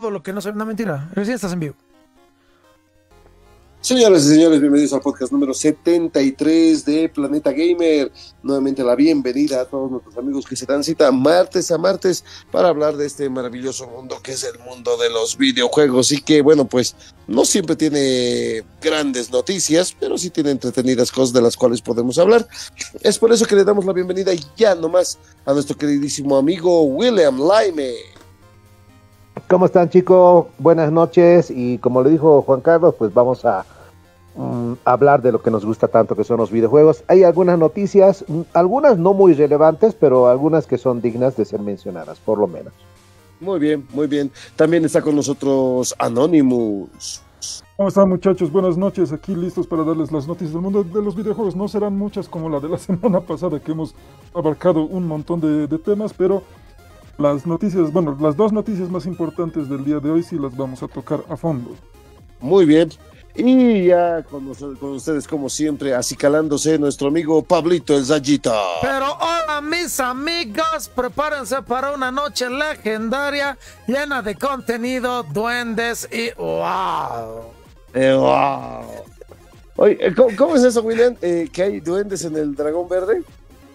todo lo que no sé, no mentira, recién estás en vivo. Señoras y señores, bienvenidos al podcast número 73 de Planeta Gamer. Nuevamente la bienvenida a todos nuestros amigos que se dan cita martes a martes para hablar de este maravilloso mundo que es el mundo de los videojuegos y que, bueno, pues no siempre tiene grandes noticias, pero sí tiene entretenidas cosas de las cuales podemos hablar. Es por eso que le damos la bienvenida ya nomás a nuestro queridísimo amigo William Laime. ¿Cómo están, chicos? Buenas noches, y como le dijo Juan Carlos, pues vamos a hablar de lo que nos gusta tanto, que son los videojuegos. Hay algunas noticias, algunas no muy relevantes, pero algunas que son dignas de ser mencionadas, por lo menos. Muy bien, muy bien. También está con nosotros Anonymous. ¿Cómo están, muchachos? Buenas noches, aquí listos para darles las noticias del mundo de los videojuegos. No serán muchas como la de la semana pasada, que hemos abarcado un montón de temas, pero las noticias, bueno, las dos noticias más importantes del día de hoy sí las vamos a tocar a fondo. Muy bien. Y ya con ustedes, como siempre, acicalándose nuestro amigo Pablito el Zayita. Pero hola, mis amigos, prepárense para una noche legendaria llena de contenido, duendes y ¡wow! ¡Wow! Oye, ¿cómo es eso, William? ¿Que hay duendes en el Dragón Verde?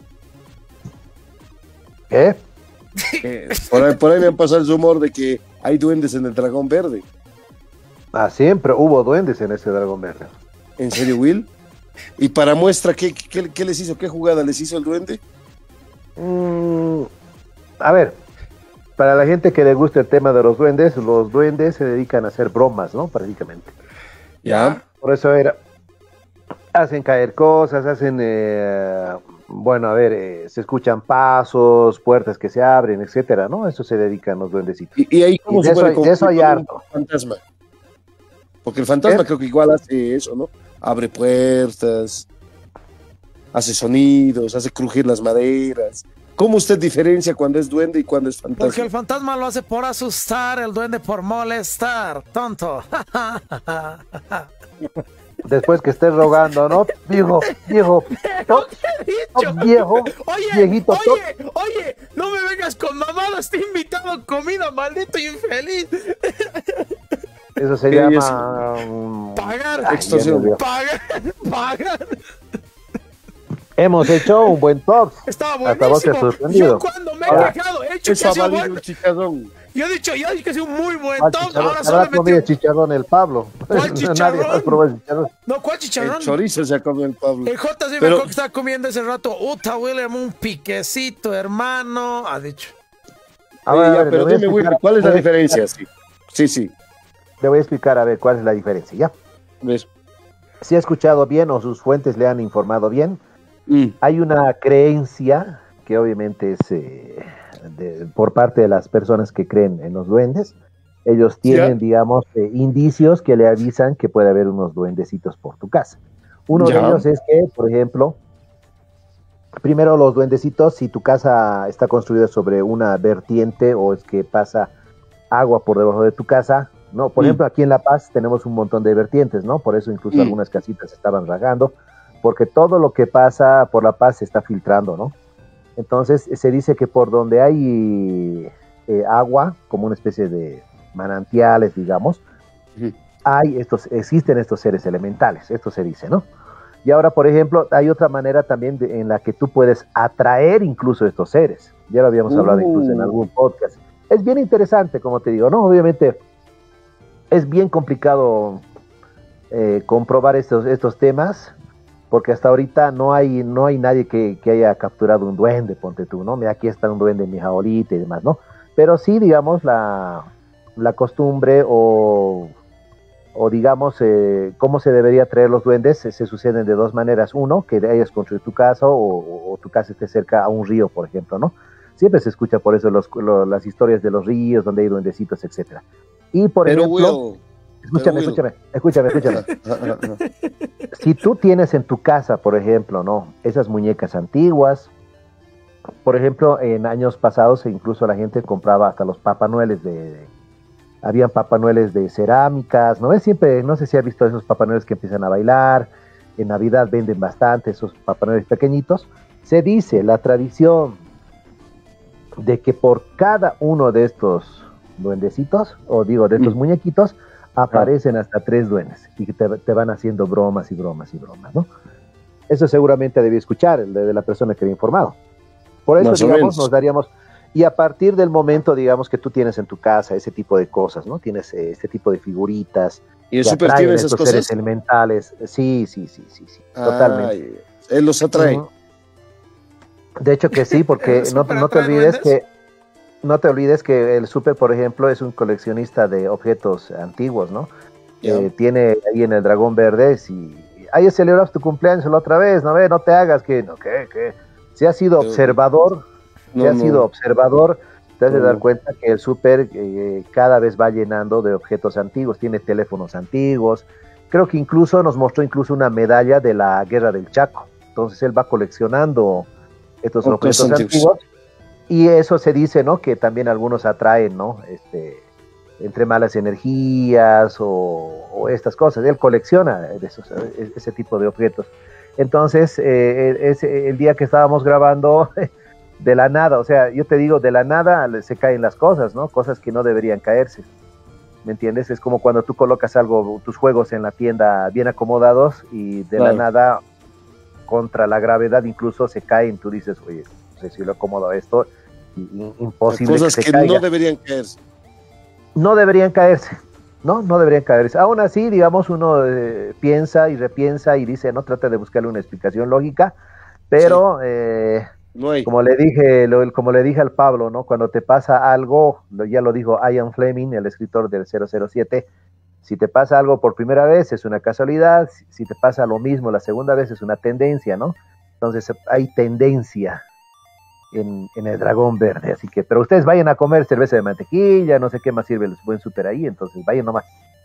¿Qué? Por ahí me han pasado el rumor de que hay duendes en el Dragón Verde. Ah, siempre hubo duendes en ese Dragón Verde. ¿En serio, Will? Y para muestra, ¿qué les hizo? ¿Qué jugada les hizo el duende? A ver, para la gente que le gusta el tema de los duendes se dedican a hacer bromas, ¿no? Prácticamente. Ya. Por eso hacen caer cosas, bueno, a ver, se escuchan pasos, puertas que se abren, etcétera, ¿no? Eso se dedican los duendecitos. Y ahí cómo se puede de eso hay harto. Fantasma. Porque el fantasma creo que igual hace eso, ¿no? Abre puertas, hace sonidos, hace crujir las maderas. ¿Cómo usted diferencia cuando es duende y cuando es fantasma? Porque el fantasma lo hace por asustar, el duende por molestar, tonto. Después que estés rogando, ¿no? Viejo, viejito. Oye, no me vengas con mamadas, te he invitado a comida, maldito infeliz. Eso se llama pagar, extorsión. Pagar. Hemos hecho un buen top. Estaba Hasta vos te has buenísimo. sorprendido. Yo cuando me he quejado, he dicho que ha sido bueno. Yo he dicho que ha sido un muy buen top. Ahora habrá comido chicharrón el Pablo. ¿Cuál chicharrón? Nadie más probó el chicharrón. No, ¿cuál chicharrón? El chorizo se ha comido el Pablo. El J sí me acuerdo que estaba comiendo ese rato. William, un piquecito, hermano. Ha dicho. Pero dime, William, ¿cuál es la diferencia? Sí. Le voy a explicar a ver cuál es la diferencia, ¿ya? ¿Ves? Si ha escuchado bien o sus fuentes le han informado bien, hay una creencia que obviamente es por parte de las personas que creen en los duendes. Ellos tienen, digamos, indicios que le avisan que puede haber unos duendecitos por tu casa. Uno de ellos es que, por ejemplo, primero los duendecitos, si tu casa está construida sobre una vertiente o es que pasa agua por debajo de tu casa, ¿no? Por ejemplo, aquí en La Paz tenemos un montón de vertientes, ¿no? Por eso incluso algunas casitas estaban ragando, porque todo lo que pasa por La Paz se está filtrando, ¿no? Entonces se dice que por donde hay agua, como una especie de manantiales, digamos, existen estos seres elementales, esto se dice, ¿no? Y ahora, por ejemplo, hay otra manera también en la que tú puedes atraer incluso estos seres. Ya lo habíamos hablado incluso en algún podcast. Es bien interesante, como te digo, ¿no? Obviamente es bien complicado comprobar estos temas, porque hasta ahorita no hay nadie que haya capturado un duende, ponte tú, ¿no? Mira, aquí está un duende en mi jaulita y demás, ¿no? Pero sí, digamos, la costumbre o digamos, cómo se debería traer los duendes, se suceden de dos maneras. Uno, que hayas construido tu casa o tu casa esté cerca a un río, por ejemplo, ¿no? Siempre se escucha por eso las historias de los ríos, donde hay duendecitos, etcétera. Y por ejemplo, escúchame. Si tú tienes en tu casa, por ejemplo, ¿no? Esas muñecas antiguas, por ejemplo, en años pasados incluso la gente compraba hasta los Papá Noeles habían Papá Noeles de cerámicas, ¿no? Siempre, no sé si has visto esos Papá Noeles que empiezan a bailar, en Navidad venden bastante esos Papá Noeles pequeñitos. Se dice, la tradición de que por cada uno de estos duendecitos, o digo, de estos muñequitos, aparecen hasta 3 duendes y te van haciendo bromas y bromas y bromas, ¿no? Eso seguramente debí escuchar de la persona que había informado. Por eso, digamos, nos daríamos... Y a partir del momento, digamos, que tú tienes en tu casa ese tipo de cosas, ¿no? Tienes este tipo de figuritas. ¿Y el Super tiene esas cosas? Seres elementales. Sí, totalmente. Él los atrae. De hecho que sí, porque no te olvides que el Super, por ejemplo, es un coleccionista de objetos antiguos, ¿no? Tiene ahí en el Dragón Verde, si ahí celebras tu cumpleaños la otra vez, no te hagas que, ¿qué? Si has sido observador, te has de dar cuenta que el Super cada vez va llenando de objetos antiguos, tiene teléfonos antiguos, creo que incluso nos mostró una medalla de la Guerra del Chaco, entonces él va coleccionando estos objetos antiguos, y eso se dice, ¿no? Que también algunos atraen, ¿no? Entre malas energías o estas cosas, él colecciona ese tipo de objetos. Entonces, el día que estábamos grabando, de la nada, o sea, yo te digo, de la nada se caen las cosas, ¿no? Cosas que no deberían caerse, ¿me entiendes? Es como cuando tú colocas tus juegos en la tienda bien acomodados y de la nada, contra la gravedad incluso se caen, tú dices, oye, no sé si lo acomodo esto, imposible cosas que caiga. no deberían caerse. No deberían caerse. Aún así, digamos, uno piensa y repiensa y dice, no, trata de buscarle una explicación lógica, pero no hay. como le dije al Pablo, ¿no? Cuando te pasa algo, ya lo dijo Ian Fleming, el escritor del 007, si te pasa algo por primera vez es una casualidad, si te pasa lo mismo la segunda vez es una tendencia, ¿no? Entonces hay tendencia en el Dragón Verde, así que, pero ustedes vayan a comer cerveza de mantequilla, no sé qué más sirve el buen Super ahí, entonces vayan nomás.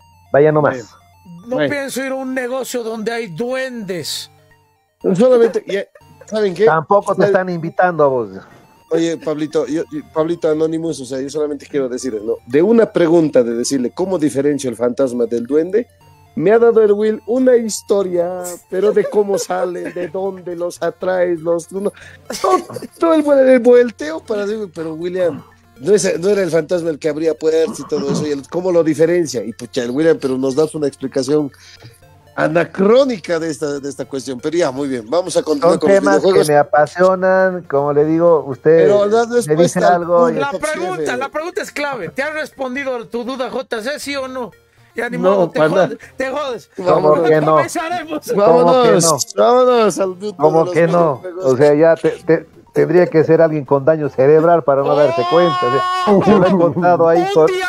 No pienso ir a un negocio donde hay duendes. Solamente, ¿saben qué? Tampoco te están invitando a vos. Oye, Pablito Anonymous, o sea, yo solamente quiero decirles, ¿no? De una pregunta de decirle cómo diferencio el fantasma del duende, me ha dado el Will una historia, pero de cómo salen, de dónde los atraes, todo el volteo para decir, pero William, no era el fantasma el que abría puertas y todo eso, y cómo lo diferencia, y pucha, el William, pero nos das una explicación anacrónica de esta cuestión, pero ya, muy bien, vamos a continuar con los videojuegos. Son temas que me apasionan, como le digo, usted me dice algo. La pregunta es clave, ¿te has respondido tu duda, JC, sí o no? Ya ni No, modo, te jodes. ¿Cómo que no? Vámonos al YouTube. ¿Cómo que no? O sea, ya tendría que ser alguien con daño cerebral para no darse cuenta. O sea, se lo he contado ahí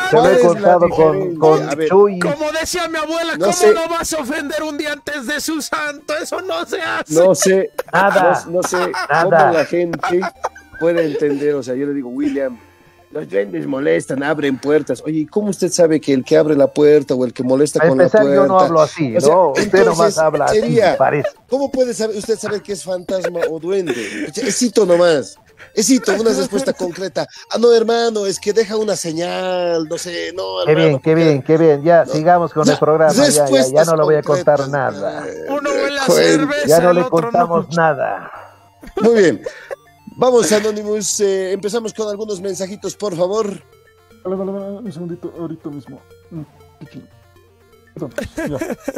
con Chuy. Como decía mi abuela, ¿cómo no vas a ofender un día antes de su santo? Eso no se hace. No sé nada. No sé cómo la gente puede entender. O sea, yo le digo, William, los duendes molestan, abren puertas. Oye, ¿y cómo usted sabe que el que abre la puerta o el que molesta con la puerta? Yo no hablo así, usted nomás habla así, parece. ¿Cómo puede usted saber que es fantasma o duende? Esito nomás. Una respuesta concreta. No, hermano, es que deja una señal, no sé, no, hermano. Qué bien. Ya, sigamos con el programa. Ya no le voy a contar nada. Uno huele a cerveza, ya no le contamos nada. Muy bien. Vamos, Anonymous, empezamos con algunos mensajitos, por favor. Vale, un segundito, ahorita mismo. Perdón, ya.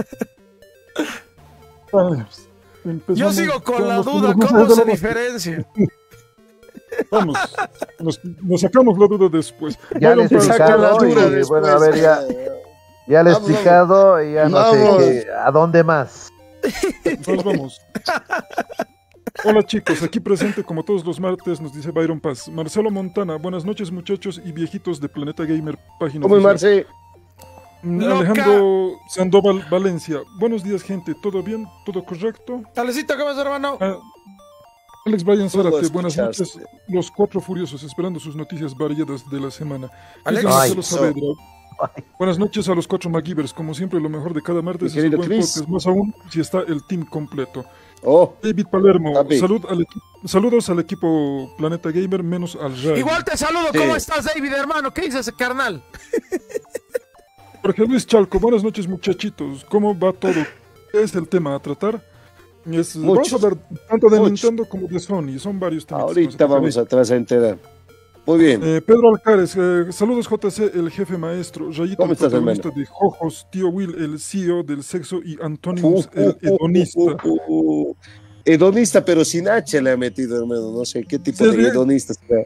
Vale, yo sigo con la duda, ¿cómo se diferencia? Vamos, nos sacamos la duda después. Ya le he explicado, bueno, a ver, ya le he explicado y ya no sé a dónde más. Nos vamos. Hola chicos, aquí presente como todos los martes, nos dice Byron Paz. Marcelo Montana, buenas noches muchachos y viejitos de Planeta Gamer, página. ¿Cómo es, Marce? Alejandro Sandoval Valencia, buenos días gente, ¿todo bien? ¿Todo correcto? Talecito, ¿qué más, hermano? Alex Brian Zárate, buenas noches, los 4 furiosos, esperando sus noticias variadas de la semana. Buenas noches a los 4 MacGyvers, como siempre lo mejor de cada martes es un buen podcast, más aún si está el team completo. David Palermo, saludos al equipo Planeta Gamer, menos al Ray. Igual te saludo, ¿cómo estás, David, hermano? ¿Qué dices, carnal? Jorge Luis Chalco, buenas noches muchachitos, ¿cómo va todo? ¿Qué es el tema a tratar? Vamos a hablar tanto de Nintendo como de Sony, son varios temas. Ahorita vamos atrás a enterar. Muy bien. Pedro Alcares, saludos JC, el jefe maestro, Rayito, ¿Cómo el estás, protagonista hermano? de Jojos, tío Will, el CEO del sexo y Antonimus, el hedonista. Hedonista, pero sin H le ha metido, hermano. No sé qué tipo Sí, de sí. hedonista será.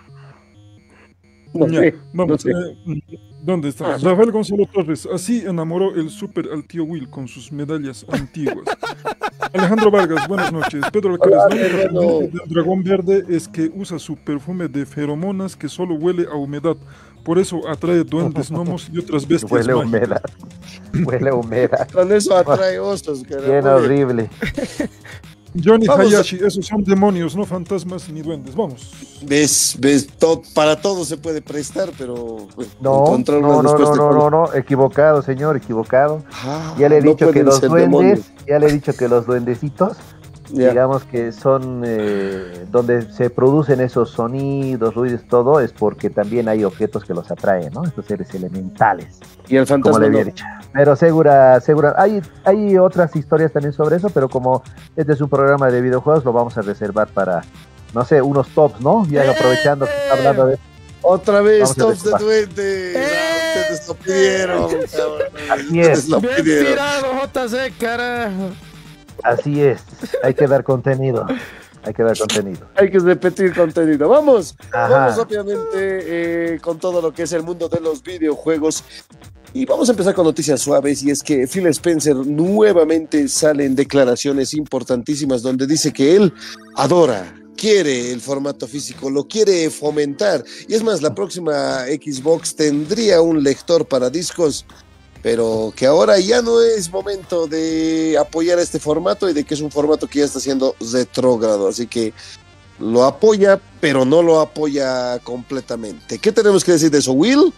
No Ya, sé, no vamos, sé. ¿dónde está? Rafael Gonzalo Torres, así enamoró el súper al tío Will con sus medallas antiguas. Alejandro Vargas, buenas noches. Pedro Alcaraz, Hola, la única hermano. pendiente del dragón verde es que usa su perfume de feromonas que solo huele a humedad. Por eso atrae duendes, gnomos y otras bestias Huele a mágicas. humedad. Huele a humedad. Con eso atrae osos, Bien caramba. horrible. Johnny Vamos a- Hayashi, esos son demonios, no fantasmas ni duendes. Vamos. ¿Ves? Para todo se puede prestar, pero No, encontrar no, una no, respuesta no, con- no, no, equivocado, señor, equivocado. Ah, Ya le he no dicho que pueden los ser duendes, demonios. ya le he dicho que los duendecitos, Ya. digamos que son donde se producen esos sonidos, ruidos, todo, es porque también hay objetos que los atraen, ¿no? Estos seres elementales, Y el como fantasma le había no. dicho. Pero segura, hay otras historias también sobre eso, pero como este es un programa de videojuegos, lo vamos a reservar para, no sé, unos tops, ¿no? Ya aprovechando que está hablando de... Otra vez, Vamos a tops de reservar. duendes. Ah, ustedes lo pidieron. Así Ustedes es. lo Bien pidieron. tirado, JC, carajo. Así es, hay que dar contenido, hay que dar contenido. Hay que repetir contenido. Vamos, Ajá. vamos rápidamente con todo lo que es el mundo de los videojuegos. Y vamos a empezar con noticias suaves, y es que Phil Spencer nuevamente sale en declaraciones importantísimas donde dice que él adora, quiere el formato físico, lo quiere fomentar. Y es más, la próxima Xbox tendría un lector para discos, pero que ahora ya no es momento de apoyar este formato y de que es un formato que ya está siendo retrógrado. Así que lo apoya, pero no lo apoya completamente. ¿Qué tenemos que decir de eso, Will?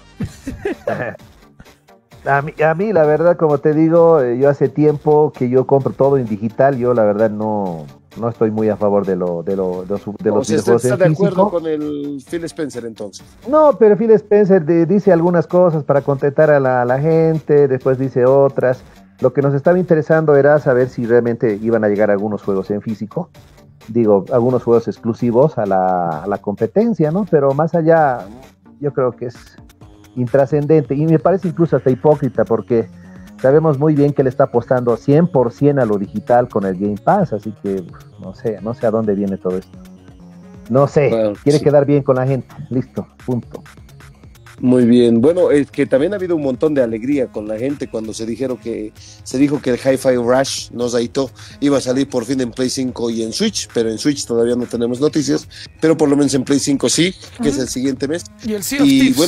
A mí, la verdad, como te digo, yo hace tiempo que yo compro todo en digital. Yo, la verdad, no estoy muy a favor de los O sea, videojuegos ¿está en de acuerdo físico. con el Phil Spencer entonces? No, pero Phil Spencer dice algunas cosas para contentar a la gente, después dice otras. Lo que nos estaba interesando era saber si realmente iban a llegar algunos juegos en físico. Digo, algunos juegos exclusivos a la competencia, ¿no? Pero más allá, yo creo que es intrascendente y me parece incluso hasta hipócrita porque sabemos muy bien que él está apostando 100% a lo digital con el Game Pass, así que no sé a dónde viene todo esto. No sé, Claro, quiere sí. quedar bien con la gente, listo, punto. Muy bien. Bueno, es que también ha habido un montón de alegría con la gente cuando se dijo que el Hi-Fi Rush no Zaito iba a salir por fin en Play 5 y en Switch, pero en Switch todavía no tenemos noticias, pero por lo menos en Play 5 sí, que es el siguiente mes. Y el Sea of Y Thieves. bueno,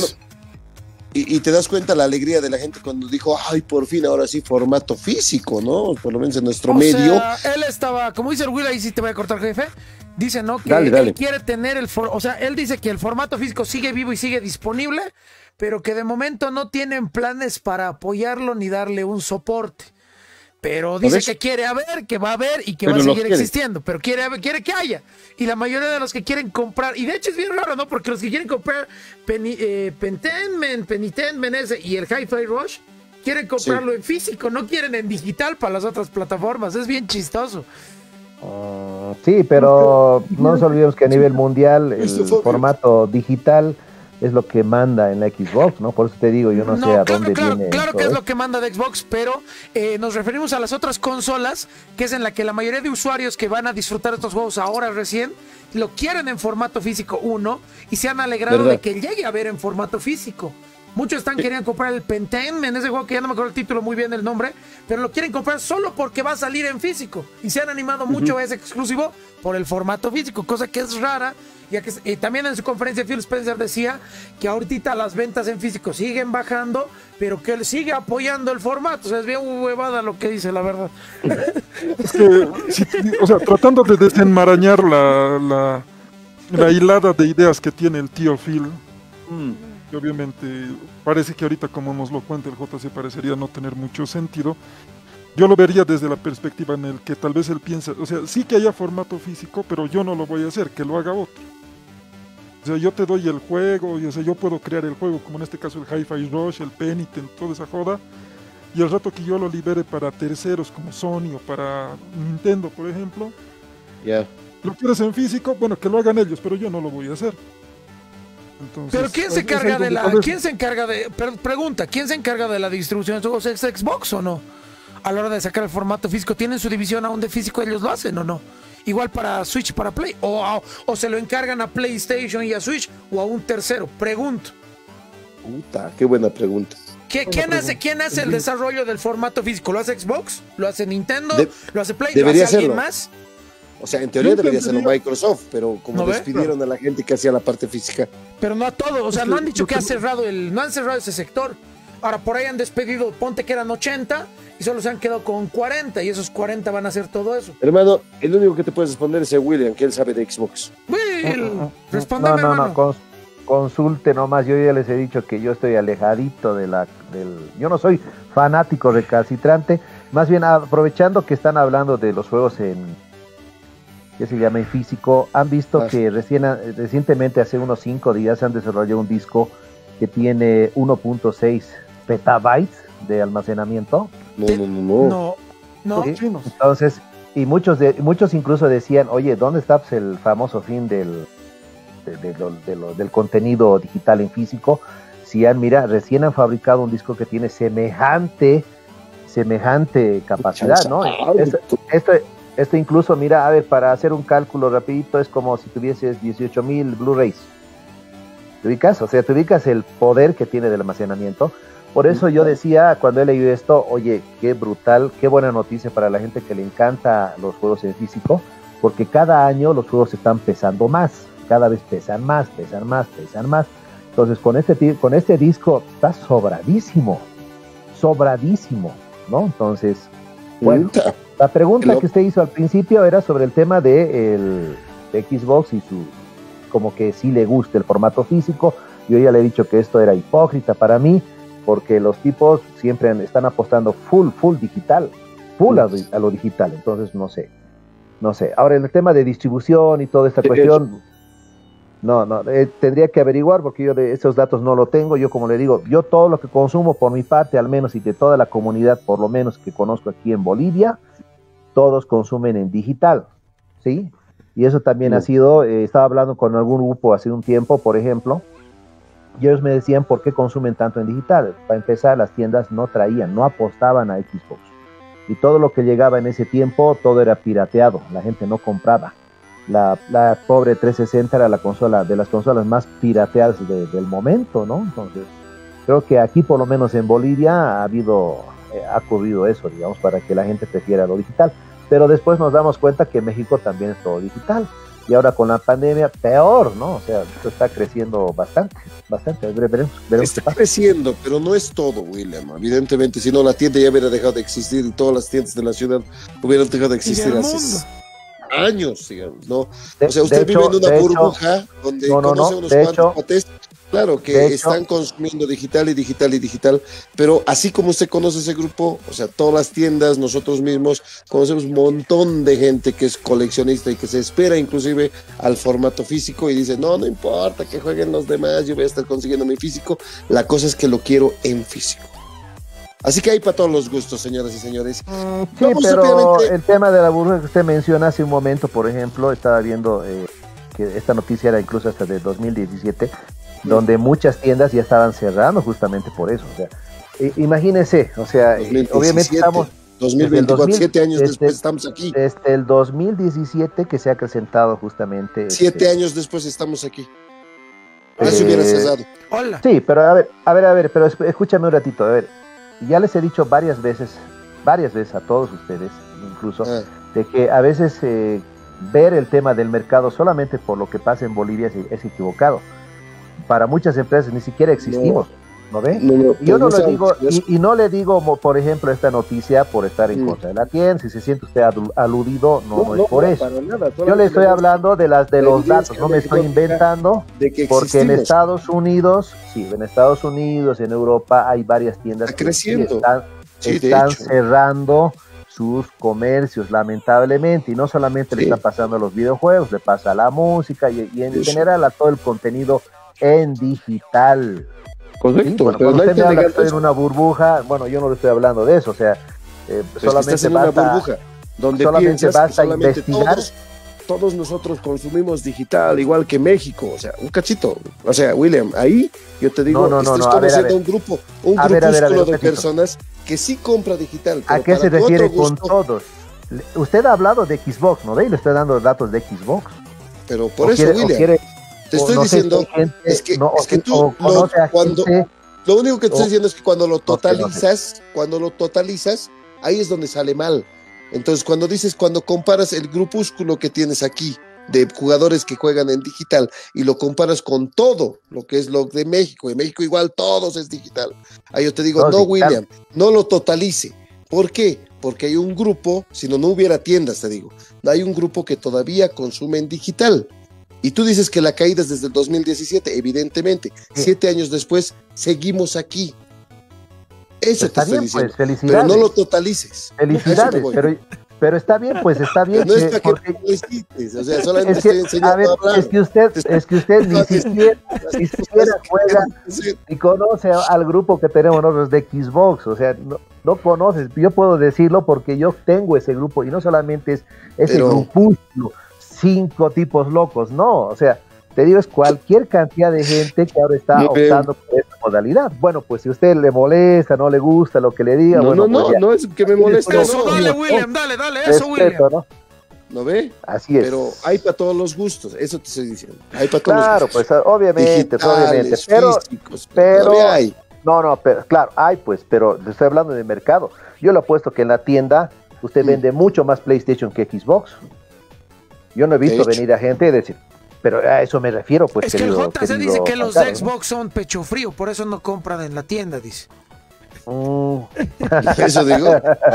y te das cuenta la alegría de la gente cuando dijo, ay, por fin, ahora sí, formato físico, ¿no? Por lo menos en nuestro medio. Sea, él estaba, como dice el Will, ahí sí te voy a cortar, jefe. Dice, ¿no? Que Dale. él quiere tener o sea, él dice que el formato físico sigue vivo y sigue disponible, pero que de momento no tienen planes para apoyarlo ni darle un soporte. Pero dice que quiere haber, que va a haber y que Pero va a lo seguir quiere. existiendo. Pero quiere que haya. Y la mayoría de los que quieren comprar, y de hecho es bien raro, ¿no? Porque los que quieren comprar Penitentment ese y el Hi-Fi Rush, quieren comprarlo en físico, no quieren en digital para las otras plataformas. Es bien chistoso. Sí, pero no nos olvidemos que a nivel mundial el Listo, Fabio. formato digital es lo que manda en la Xbox, ¿no? Por eso te digo, yo no sé a dónde viene claro todo que es esto. lo que manda de Xbox, pero nos referimos a las otras consolas, que es en la que la mayoría de usuarios que van a disfrutar estos juegos ahora recién, lo quieren en formato físico uno, y se han alegrado ¿Verdad? de que llegue a ver en formato físico. Muchos están queriendo comprar el Pentiment, ese juego que ya no me acuerdo el título muy bien el nombre, pero lo quieren comprar solo porque va a salir en físico. Y se han animado mucho a ese exclusivo por el formato físico, cosa que es rara, ya que también en su conferencia Phil Spencer decía que ahorita las ventas en físico siguen bajando, pero que él sigue apoyando el formato. O sea, es bien huevada lo que dice, la verdad. Es que, o sea, tratando de desenmarañar la hilada de ideas que tiene el tío Phil, que obviamente parece que ahorita como nos lo cuenta el JC parecería no tener mucho sentido. Yo lo vería desde la perspectiva en el que tal vez él piensa, o sea, sí que haya formato físico, pero yo no lo voy a hacer, que lo haga otro. O sea, yo te doy el juego, y, o sea, yo puedo crear el juego, como en este caso el Hi-Fi Rush, el Penitent, toda esa joda, y el rato que yo lo libere para terceros como Sony o para Nintendo, por ejemplo, Ya. lo quieres en físico, bueno, que lo hagan ellos, pero yo no lo voy a hacer. Entonces, Pero ¿quién se encarga de la, quién se encarga de, pregunta, ¿quién se encarga de la distribución de juegos? ¿Es Xbox o no? A la hora de sacar el formato físico, ¿tienen su división aún de físico? ¿Ellos lo hacen o no? Igual para Switch, para Play, o se lo encargan a PlayStation y a Switch, o a un tercero, pregunto. Puta, qué buena pregunta. ¿Quién hace el desarrollo del formato físico? ¿Lo hace Xbox? ¿Lo hace Nintendo? ¿Lo hace Play? Debería ¿Lo hace alguien hacerlo. más? O sea, en teoría debería hacerlo Microsoft, pero como despidieron a la gente que hacía la parte física. Pero no a todo, o sea, no han dicho que no han cerrado ese sector. Ahora, por ahí han despedido, ponte que eran 80 y solo se han quedado con 40 y esos 40 van a hacer todo eso. Hermano, el único que te puedes responder es el William, que él sabe de Xbox. Will, respóndeme, hermano. Consulte nomás, yo ya les he dicho que yo estoy alejadito del... Yo no soy fanático recalcitrante, más bien aprovechando que están hablando de los juegos que se llama en físico, han visto que recientemente, hace unos 5 días, han desarrollado un disco que tiene 1.6 petabytes de almacenamiento. No. ¿Sí? Entonces, y muchos incluso decían, oye, ¿dónde está pues, el famoso fin del contenido digital en físico? Si mira, recién han fabricado un disco que tiene semejante capacidad, ¿no? Esto incluso, mira, a ver, para hacer un cálculo rapidito, es como si tuvieses 18,000 Blu-rays. ¿Te ubicas? O sea, te ubicas el poder que tiene del almacenamiento. Por eso yo decía, cuando he leído esto, oye, qué brutal, qué buena noticia para la gente que le encanta los juegos en físico, porque cada año los juegos están pesando más, cada vez pesan más. Entonces, con este disco está sobradísimo, ¿no? Entonces, bueno, la pregunta que usted hizo al principio era sobre el tema de Xbox y como que sí le gusta el formato físico. Yo ya le he dicho que esto era hipócrita para mí, porque los tipos siempre están apostando full digital, a lo digital. Entonces, no sé. Ahora, en el tema de distribución y toda esta cuestión, tendría que averiguar, porque yo de esos datos no lo tengo. Yo, como le digo, yo todo lo que consumo por mi parte, al menos, y de toda la comunidad, por lo menos que conozco aquí en Bolivia, todos consumen en digital, ¿sí? Y eso también ha sido, estaba hablando con algún grupo hace un tiempo, por ejemplo, y ellos me decían por qué consumen tanto en digital. Para empezar, las tiendas no apostaban a Xbox. Y todo lo que llegaba en ese tiempo, todo era pirateado, la gente no compraba. La pobre 360 era la consola, de las consolas más pirateadas del momento, ¿no? Entonces, creo que aquí, por lo menos en Bolivia, ha ocurrido eso, digamos, para que la gente prefiera lo digital. Pero después nos damos cuenta que México también es todo digital. Y ahora con la pandemia, peor, ¿no? O sea, esto está creciendo bastante. Veremos está creciendo, pero no es todo, William. Evidentemente, si no, la tienda ya hubiera dejado de existir y todas las tiendas de la ciudad hubieran dejado de existir hace años, digamos, ¿no? O sea, usted vive en una burbuja donde conoce unos cuantos patés. Claro, que están consumiendo digital, pero así como usted conoce ese grupo, o sea, todas las tiendas, nosotros mismos conocemos un montón de gente que es coleccionista y que se espera inclusive al formato físico y dice, no importa que jueguen los demás, yo voy a estar consiguiendo mi físico, la cosa es que lo quiero en físico. Así que hay para todos los gustos, señoras y señores. Sí, pero el tema de la burbuja que usted menciona hace un momento, por ejemplo, estaba viendo que esta noticia era incluso hasta de 2017, donde muchas tiendas ya estaban cerrando justamente por eso. O sea, imagínense, o sea, 2017, obviamente estamos 2024, 7 años después estamos aquí. Desde el 2017 que se ha acrecentado justamente. 7 años después estamos aquí. Se hubiera cesado. Hola. Sí, pero a ver, pero escúchame un ratito, a ver. Ya les he dicho varias veces a todos ustedes, incluso, de que a veces ver el tema del mercado solamente por lo que pasa en Bolivia es equivocado. Para muchas empresas ni siquiera existimos, ¿no ve? Yo no le digo, y no le digo, por ejemplo, esta noticia por estar en contra de la tienda. Si se siente usted aludido, no es por eso. Nada, yo le estoy hablando de los datos, no me estoy inventando, porque en Estados Unidos, en Europa hay varias tiendas que están cerrando sus comercios, lamentablemente, y no solamente le está pasando a los videojuegos, le pasa a la música y en general a todo el contenido en digital. Correcto, ¿sí? Bueno, cuando usted me habla que estoy en una burbuja, bueno, yo no le estoy hablando de eso, o sea, solamente basta, una burbuja donde solamente basta investigar. todos nosotros consumimos digital, igual que México, o sea, un cachito. O sea, William, ahí yo te digo, estás conociendo un grupúsculo de personas que sí compra digital. ¿A qué se refiere con todos? Usted ha hablado de Xbox, ¿no? Y le estoy dando datos de Xbox. Pero por eso, William, te estoy diciendo, es que tú, lo único que te estoy diciendo es que cuando lo totalizas, ahí es donde sale mal. Entonces, cuando comparas el grupúsculo que tienes aquí de jugadores que juegan en digital y lo comparas con todo lo que es lo de México, y México igual todos es digital. Ahí yo te digo, William, no lo totalice. ¿Por qué? Porque hay un grupo, si no hubiera tiendas, te digo, hay un grupo que todavía consume en digital. Y tú dices que la caída es desde el 2017, evidentemente. 7 años después, seguimos aquí. Eso te estoy diciendo. Pues, pero no lo totalices. Felicidades, pero está bien, pues está bien. No es para que te felicites, o sea, solamente estoy enseñando a hablar. Es que usted ni siquiera juega y conoce al grupo que tenemos nosotros de Xbox, o sea, no conoces. Yo puedo decirlo porque yo tengo ese grupo y no solamente es ese grupúsculo, 5 tipos locos, no, o sea, te digo, es cualquier cantidad de gente que ahora está optando por esta modalidad. Bueno, pues si a usted le molesta, no le gusta lo que le diga, no es que me moleste. Eso, dale, William, dale, eso, William. ¿No ve? Así es. Pero hay para todos los gustos, eso te estoy diciendo. Hay para todos los gustos. Pues obviamente, físicos, pero hay. Pero, claro, hay pues, pero le estoy hablando de mercado. Yo le apuesto que en la tienda usted vende mucho más PlayStation que Xbox. Yo no he visto venir a gente y decir, pero a eso me refiero, pues. Es que el JC dice que los de Xbox son pecho frío, por eso no compran en la tienda, dice. Eso digo.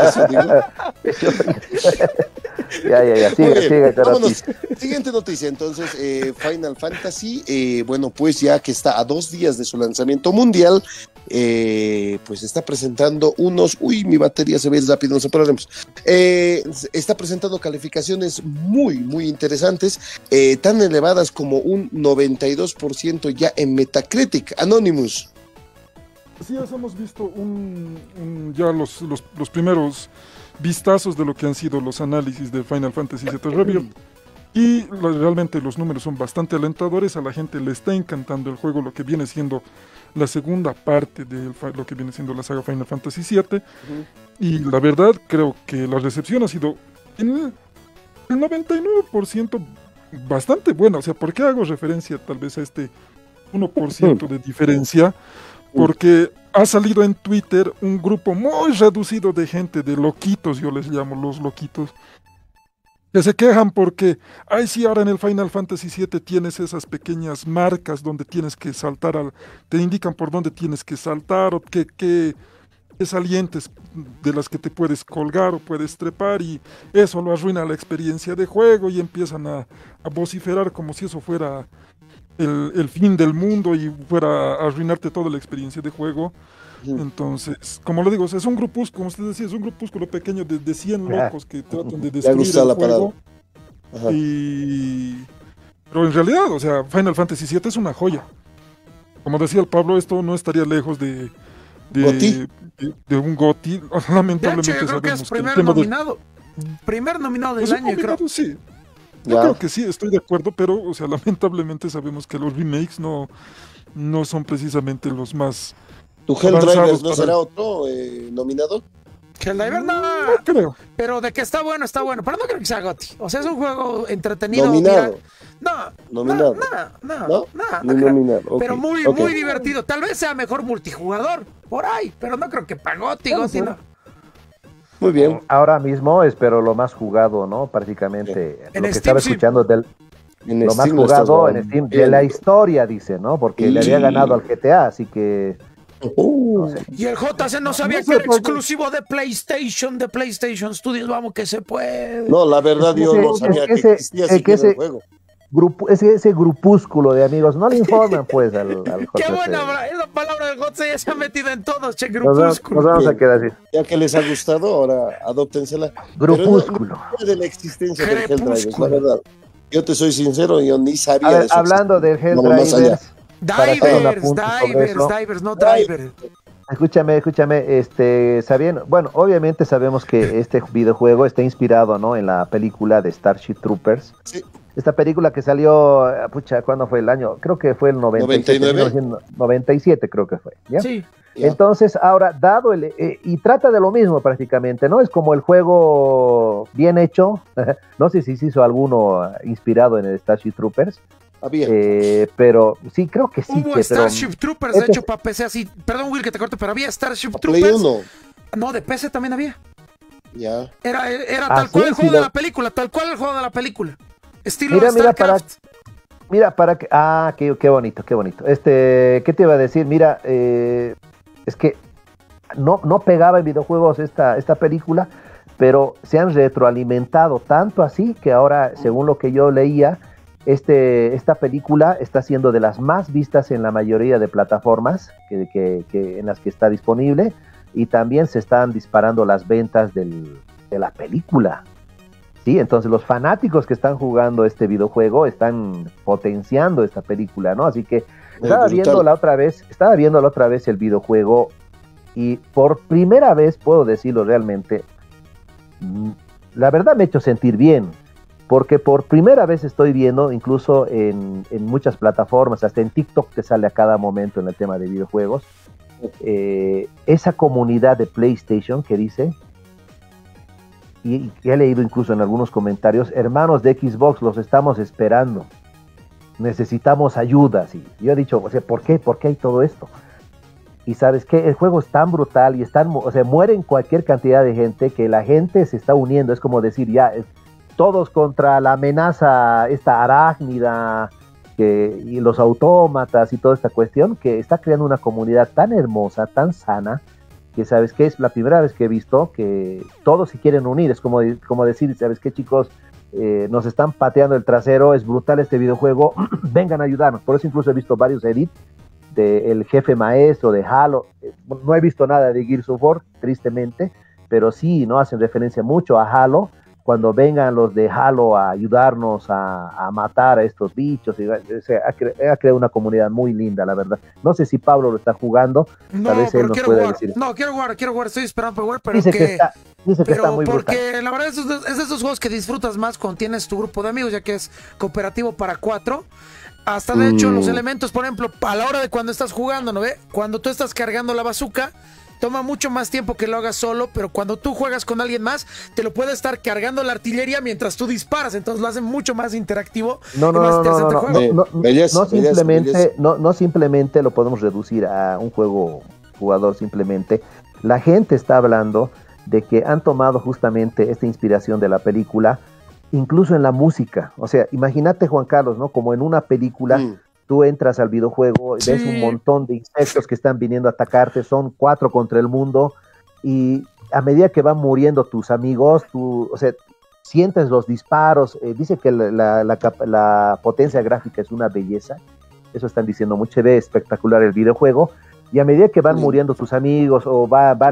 Ya. Sigue, vámonos. Siguiente noticia, entonces, Final Fantasy, bueno, pues ya que está a 2 días de su lanzamiento mundial, pues está presentando mi batería se ve rápido, no sé problemas. Está presentando calificaciones muy, muy interesantes, tan elevadas como un 92% ya en Metacritic. Anonymous. Sí, hemos visto ya los primeros vistazos de lo que han sido los análisis de Final Fantasy VII Rebirth y realmente los números son bastante alentadores. A la gente le está encantando el juego, lo que viene siendo la segunda parte de lo que viene siendo la saga Final Fantasy VII, y la verdad creo que la recepción ha sido en el 99% bastante buena. O sea, ¿por qué hago referencia tal vez a este 1% de diferencia? Porque ha salido en Twitter un grupo muy reducido de gente, de loquitos, yo les llamo los loquitos, que se quejan porque, sí, ahora en el Final Fantasy VII tienes esas pequeñas marcas donde tienes que saltar, te indican por dónde tienes que saltar, o qué salientes de las que te puedes colgar o puedes trepar, y eso lo arruina la experiencia de juego, y empiezan a vociferar como si eso fuera el fin del mundo y fuera a arruinarte toda la experiencia de juego. Entonces, como lo digo, es un grupúsculo, como usted decía, es un grupúsculo pequeño de 100 locos que tratan de destruir el juego. Pero en realidad, o sea, Final Fantasy VII es una joya. Como decía el Pablo, esto no estaría lejos de un GOTY. Lamentablemente, de hecho, yo creo que es primer nominado del año, creo. Sí. Yo creo que sí, estoy de acuerdo, pero, o sea, lamentablemente sabemos que los remakes no son precisamente los más. ¿Tu Helldivers no será otro nominado? Helldivers no creo. Pero de que está bueno, pero no creo que sea GOTY. O sea, es un juego entretenido. Nominado. Nominado. No, okay. Pero muy divertido. Tal vez sea mejor multijugador por ahí, pero no creo que para GOTY, no. Muy bien. Ahora mismo es, pero lo más jugado, ¿no? Prácticamente. En lo que Steam, estaba escuchando lo más jugado en Steam de la historia, dice, ¿no? Porque le había ganado al GTA, así que. No sé. Y el JC no sabía que era exclusivo de PlayStation Studios. Vamos, que se puede. No, la verdad, yo no sabía que existía ese juego. Ese grupúsculo de amigos, no le informan pues al JC. Qué buena, esa palabra del JC ya se ha metido en todos, grupúsculo. Nos vamos a quedar así. Ya que les ha gustado, ahora adóptensela. Grupúsculo. No de la existencia del Helldivers, la verdad. Yo te soy sincero, yo ni sabía de eso. Hablando del Helldivers. Divers, no Driver. Escúchame, sabiendo, bueno, obviamente sabemos que este videojuego está inspirado, ¿no? En la película de Starship Troopers. Sí. Esta película que salió, ¿cuándo fue el año? Creo que fue el 97, 1997 creo que fue, ¿ya? Sí. Ya. Entonces, ahora, y trata de lo mismo prácticamente, ¿no? Es como el juego bien hecho, no sé si se hizo alguno inspirado en el Starship Troopers, Había. pero sí, creo que sí. Hubo Starship Troopers, de hecho, para PC así. Perdón, Will, que te corte, pero había Starship Play Troopers. 1. No, de PC también había. Ya. Era tal cual el juego de la película, tal cual el juego de la película. Estilo StarCraft. Qué bonito, qué bonito. ¿Qué te iba a decir? Mira, es que no pegaba en videojuegos esta película, pero se han retroalimentado tanto así que ahora, según lo que yo leía, esta película está siendo de las más vistas en la mayoría de plataformas en las que está disponible, y también se están disparando las ventas de la película. Sí, entonces los fanáticos que están jugando este videojuego están potenciando esta película, ¿no? Así que estaba viendo la otra vez el videojuego, y por primera vez puedo decirlo realmente, la verdad me ha hecho sentir bien, porque por primera vez estoy viendo, incluso en muchas plataformas, hasta en TikTok te sale a cada momento en el tema de videojuegos, esa comunidad de PlayStation que dice, y he leído incluso en algunos comentarios, hermanos de Xbox, los estamos esperando, necesitamos ayuda. Y yo he dicho, ¿por qué hay todo esto? Y sabes que el juego es tan brutal y mueren cualquier cantidad de gente, que la gente se está uniendo. Es como decir, ya, todos contra la amenaza esta arácnida, y los autómatas y toda esta cuestión, que está creando una comunidad tan hermosa, tan sana, que sabes que es la primera vez que he visto que todos se quieren unir. Es como decir, ¿sabes qué, chicos? Nos están pateando el trasero, es brutal este videojuego, vengan a ayudarnos. Por eso incluso he visto varios edits del jefe maestro de Halo. No he visto nada de Gears of War, tristemente, pero sí, ¿no? Hacen referencia mucho a Halo, cuando vengan los de Halo a ayudarnos a matar a estos bichos. Ha creado una comunidad muy linda, la verdad. No sé si Pablo lo está jugando. No, tal vez pero él nos quiero pueda jugar. decir. No, quiero jugar. Estoy esperando para jugar, pero Dice que está muy porque brutal. La verdad es de esos juegos que disfrutas más cuando tienes tu grupo de amigos, ya que es cooperativo para 4. Hasta de hecho los elementos, por ejemplo, a la hora de cuando estás jugando, ¿no ve? Cuando tú estás cargando la bazooka, toma mucho más tiempo que lo hagas solo, pero cuando tú juegas con alguien más, te lo puede estar cargando la artillería mientras tú disparas, entonces lo hace mucho más interactivo. No simplemente lo podemos reducir a un juego jugador. Simplemente la gente está hablando de que han tomado justamente esta inspiración de la película, incluso en la música. O sea, imagínate, Juan Carlos, ¿no? Como en una película, tú entras al videojuego, sí, ves un montón de insectos que están viniendo a atacarte, son 4 contra el mundo, y a medida que van muriendo tus amigos, sientes los disparos. Dice que la potencia gráfica es una belleza, eso están diciendo mucho, se ve espectacular el videojuego, y a medida que van muriendo tus amigos, o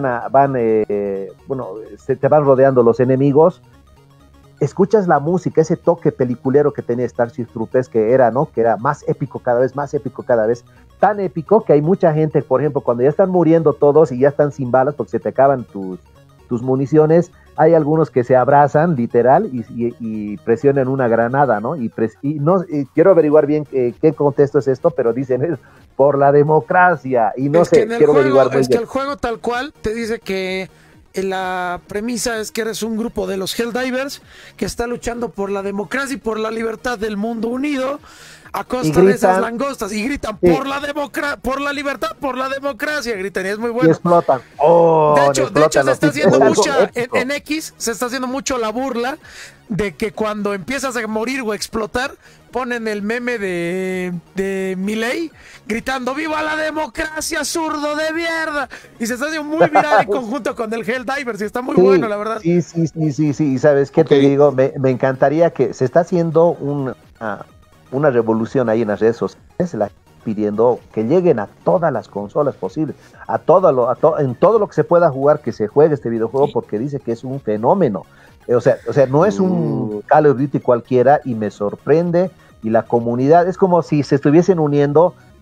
se te van rodeando los enemigos, escuchas la música, ese toque peliculero que tenía Starship Troopers, que era más épico cada vez, tan épico que hay mucha gente, por ejemplo, cuando ya están muriendo todos y ya están sin balas porque se te acaban tus municiones, hay algunos que se abrazan, literal, y presionan una granada, ¿no? Y quiero averiguar bien qué contexto es esto, pero dicen, por la democracia, y no sé, quiero averiguar muy bien. Es que el juego tal cual te dice que la premisa es que eres un grupo de los Helldivers que está luchando por la democracia y por la libertad del mundo unido a costa de esas langostas, y gritan por la libertad, por la democracia, gritan, y es muy bueno. Y explotan. De hecho se está haciendo en X se está haciendo mucho la burla de que cuando empiezas a morir o a explotar, ponen el meme de Milei gritando ¡viva la democracia, zurdo de mierda! Y se está haciendo muy viral en conjunto con el Helldivers, y está muy bueno, la verdad. Sí. ¿Y sabes qué te digo? Me encantaría que se está haciendo una revolución ahí en las redes sociales, pidiendo que lleguen a todas las consolas posibles, en todo lo que se pueda jugar, que se juegue este videojuego, porque dice que es un fenómeno. O sea, no es un Call of Duty cualquiera, y me sorprende, y la comunidad es como si se estuviesen uniendo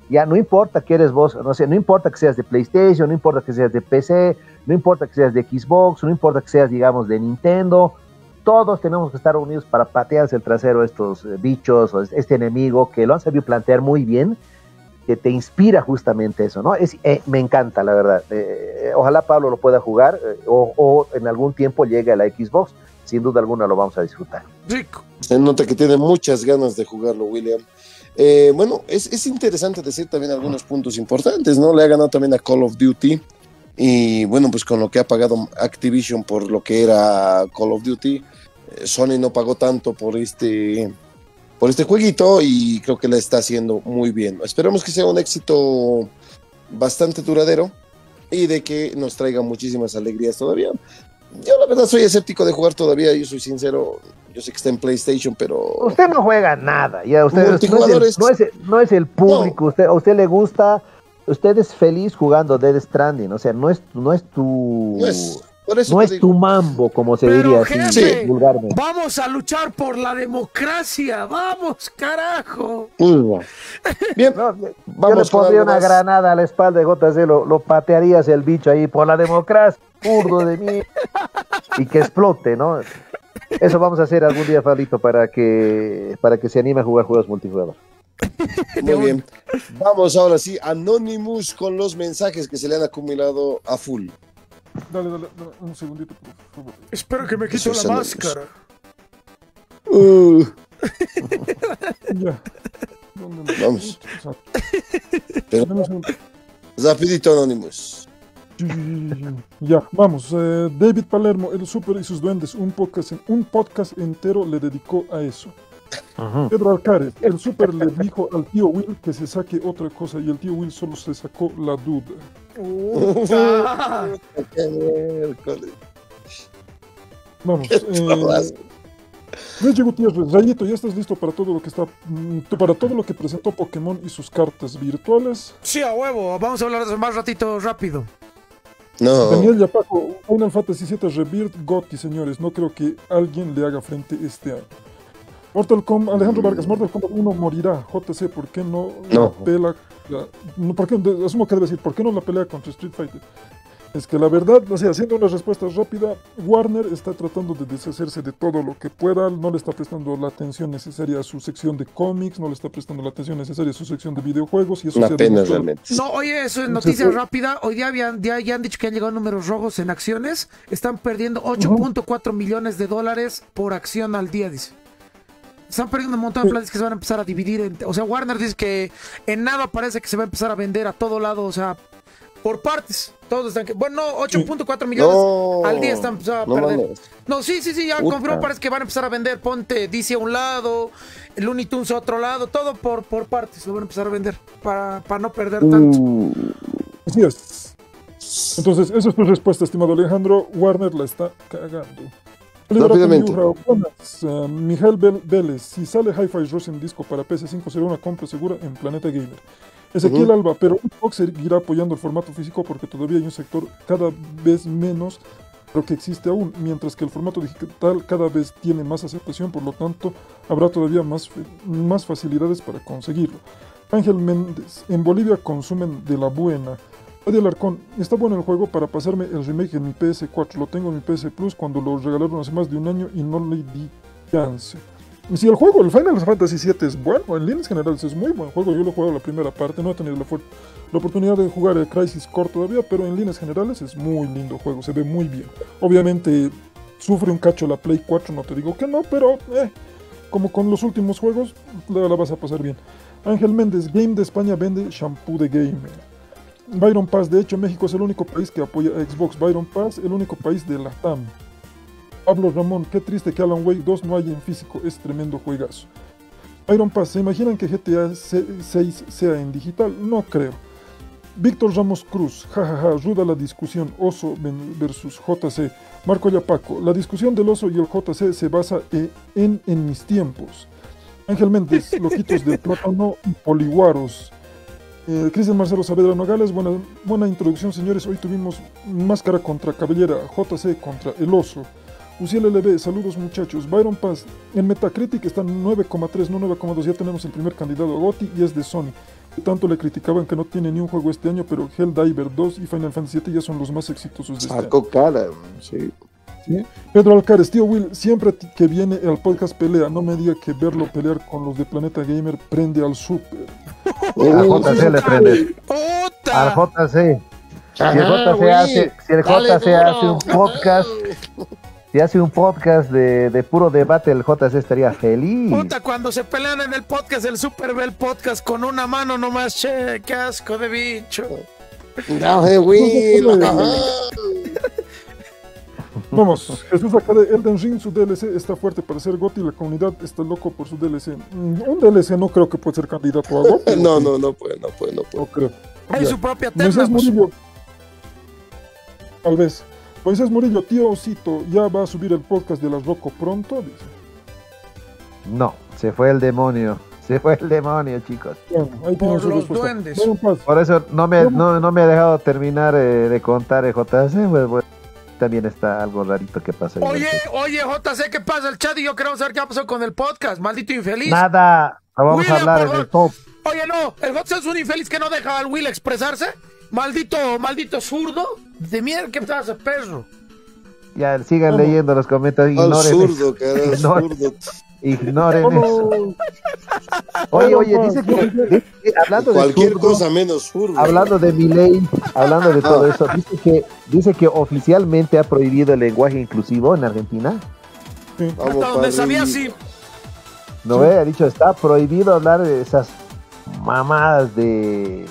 Ya no importa que eres vos, no sé, no importa que seas de PlayStation, no importa que seas de PC, no importa que seas de Xbox, no importa que seas, digamos, de Nintendo, todos tenemos que estar unidos para patearse el trasero a estos bichos, o este enemigo que lo han sabido plantear muy bien, que te inspira justamente eso, ¿no? Me encanta, la verdad. Ojalá Pablo lo pueda jugar o en algún tiempo llegue a la Xbox. Sin duda alguna lo vamos a disfrutar. Rico. Se nota que tiene muchas ganas de jugarlo, William. Bueno, es interesante decir también algunos puntos importantes, ¿no? Le ha ganado también a Call of Duty. Y bueno, pues con lo que ha pagado Activision por lo que era Call of Duty, Sony no pagó tanto por este jueguito y creo que la está haciendo muy bien. Esperamos que sea un éxito bastante duradero y de que nos traiga muchísimas alegrías todavía. Yo la verdad soy escéptico de jugar todavía, yo soy sincero, yo sé que está en PlayStation, pero... Usted no juega nada, ya usted no es el público, no. A usted le gusta, usted es feliz jugando Death Stranding, o sea, no es tu mambo, como se diría así vulgarmente. Vamos a luchar por la democracia, vamos, carajo. Bien, yo le pondría una granada a la espalda de JC, lo patearías el bicho ahí por la democracia, burdo de mí, y que explote, ¿no? Eso vamos a hacer algún día, Pablito, para que se anime a jugar juegos multijugador. Muy bien. Vamos ahora sí, Anonymous con los mensajes que se le han acumulado a full. Dale, un segundito, por favor. Espero que me quite la máscara. Ya. Vamos. Pero, rapidito, Anonymous. Ya, vamos. David Palermo, el Super y sus duendes, un podcast entero le dedicó a eso. Ajá. Pedro Alcares, el Super le dijo al tío Will que se saque otra cosa y el tío Will solo se sacó la duda. Vamos. Reggie Gutiérrez, Rayito, ¿ya estás listo para todo lo que presentó Pokémon y sus cartas virtuales? Sí, a huevo. Vamos a hablar de eso más ratito rápido. No. Daniel Yapaco, Final Fantasy VII Rebirth GOTY, señores. No creo que alguien le haga frente este año. Alejandro Vargas, Mortal Kombat 1 morirá. JC, ¿por qué no la pelea? Asumo que debe decir, ¿por qué no la pelea contra Street Fighter? Es que la verdad, o sea, haciendo una respuesta rápida, Warner está tratando de deshacerse de todo lo que pueda, no le está prestando la atención necesaria a su sección de cómics, no le está prestando la atención necesaria a su sección de videojuegos. Y eso una pena realmente. No, oye, eso es noticia rápida. Hoy día ya han dicho que han llegado números rojos en acciones. Están perdiendo $8.4 millones por acción al día, dice. Están perdiendo un montón de planes que se van a empezar a dividir. O sea, Warner dice que en nada parece que se va a empezar a vender a todo lado, o sea, por partes. Todos están... Bueno, no, 8.4 millones al día están empezando a perder. No, sí, ya confirmó, parece que van a empezar a vender. Ponte DC a un lado, el Looney Tunes a otro lado, todo por partes. Lo van a empezar a vender para no perder tanto. Así es. Entonces, esa es tu respuesta, estimado Alejandro. Warner la está cagando. Rápidamente. Mijael Vélez, si sale Hi-Fi Rush en disco para PS5 será una compra segura en Planeta Gamer. Ezequiel Alba, pero Xbox seguirá apoyando el formato físico porque todavía hay un sector cada vez menos, pero que existe aún, mientras que el formato digital cada vez tiene más aceptación, por lo tanto habrá todavía más facilidades para conseguirlo. Ángel Méndez, en Bolivia consumen de la buena. Adi Alarcón, está bueno el juego para pasarme el remake en mi PS4, lo tengo en mi PS Plus cuando lo regalaron hace más de un año y no le di chance. Si el juego, el Final Fantasy VII es bueno, en líneas generales es muy buen juego, yo lo he jugado la primera parte, no he tenido la oportunidad de jugar el Crisis Core todavía, pero en líneas generales es muy lindo juego, se ve muy bien. Obviamente sufre un cacho la Play 4, no te digo que no, pero como con los últimos juegos, la vas a pasar bien. Ángel Méndez, Game de España vende shampoo de gamer. Byron Pass, de hecho México es el único país que apoya a Xbox. Byron Pass, el único país de la TAM. Pablo Ramón, qué triste que Alan Wake 2 no haya en físico, es tremendo juegazo. Byron Pass, ¿se imaginan que GTA 6 sea en digital? No creo. Víctor Ramos Cruz, jajaja, ruda la discusión, Oso versus JC. Marco Yapaco, la discusión del Oso y el JC se basa en mis tiempos. Ángel Méndez, loquitos de plátano y poliguaros. Cristian Marcelo Saavedra Nogales, buena introducción, señores. Hoy tuvimos Máscara contra Cabellera, JC contra El Oso. Uciel LB, saludos muchachos. Byron Paz, en Metacritic están 9,3, no 9,2. Ya tenemos el primer candidato a GOTY y es de Sony. Tanto le criticaban que no tiene ni un juego este año, pero Helldiver 2 y Final Fantasy VII ya son los más exitosos de este año. Sacó cara, sí. ¿Sí? Pedro Alcares, tío Will, siempre que viene al podcast pelea, no me diga que verlo pelear con los de Planeta Gamer prende al super. Al JC le prende. ¡Puta! Al JC. Si el JC hace un podcast, si hace un podcast de puro debate, el JC estaría feliz. Puta, cuando se pelean en el podcast, el Super Bell Podcast con una mano nomás, che, qué asco de bicho. No, Will. Vamos, Jesús acá de Elden Ring, su DLC está fuerte para ser GOTY, la comunidad está loco por su DLC. Un DLC no creo que pueda ser candidato a GOTY. No puede. No creo. Hay Ya. su propia tema. Moisés Murillo, tal vez. Moisés Murillo, tío Osito, ¿ya va a subir el podcast de la Rocco pronto? Dice. No, se fue el demonio. Se fue el demonio, chicos. Bueno, ahí tienen Por su los respuesta. duendes. Byron Paz, Por eso no me ha dejado terminar de contar el JC. Pues, también está algo rarito que pasa. Oye, JC, ¿qué pasa? El chat y yo queremos saber qué pasó con el podcast. Maldito infeliz. Nada, lo vamos William, a hablar por en el favor. top. Oye, no, el JC es un infeliz que no deja al Will expresarse. Maldito zurdo. De mierda, ¿qué pasa, perro? Ya, sigan ¿Cómo? leyendo los comentarios. Al Ignoren zurdo, cara, Ignoren. zurdo. Ignoren ¿cómo? eso. Oye, dice que hablando de Cualquier zurdo, cosa menos zurdo. hablando de Milei, hablando de todo eso, dice que oficialmente ha prohibido el lenguaje inclusivo en Argentina. Sí. Vamos, Hasta donde padre. sabía, sí. No ve, ha dicho, está prohibido hablar de esas mamadas de...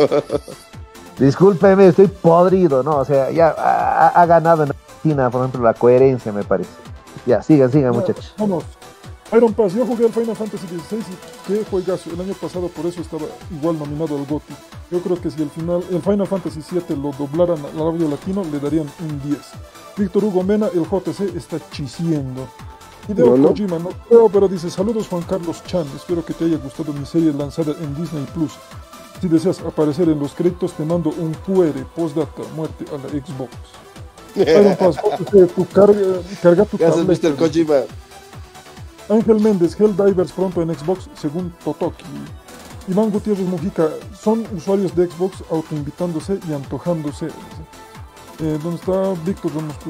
Discúlpeme, estoy podrido, ¿no? O sea, ya ha ganado en Argentina, por ejemplo, la coherencia, me parece. Ya, sigan, muchachos. Vamos. Iron Pass, yo jugué al Final Fantasy XVI y qué juegazo. El año pasado por eso estaba igual nominado al GOTY. Yo creo que si el Final Fantasy VII lo doblaran al audio latino, le darían un 10. Víctor Hugo Mena, el JC está chisiendo. Hideo Bueno. Kojima, no creo, pero dice, saludos Juan Carlos Chan, espero que te haya gustado mi serie lanzada en Disney Plus. Si deseas aparecer en los créditos, te mando un QR, postdata, muerte a la Xbox. Iron Pass, carga tu ¿Qué haces, tableta. Mr. Kojima? Ángel Méndez, Helldivers pronto en Xbox, según Totoki. Iván Gutiérrez Mujica, son usuarios de Xbox autoinvitándose y antojándose. ¿Dónde está Víctor?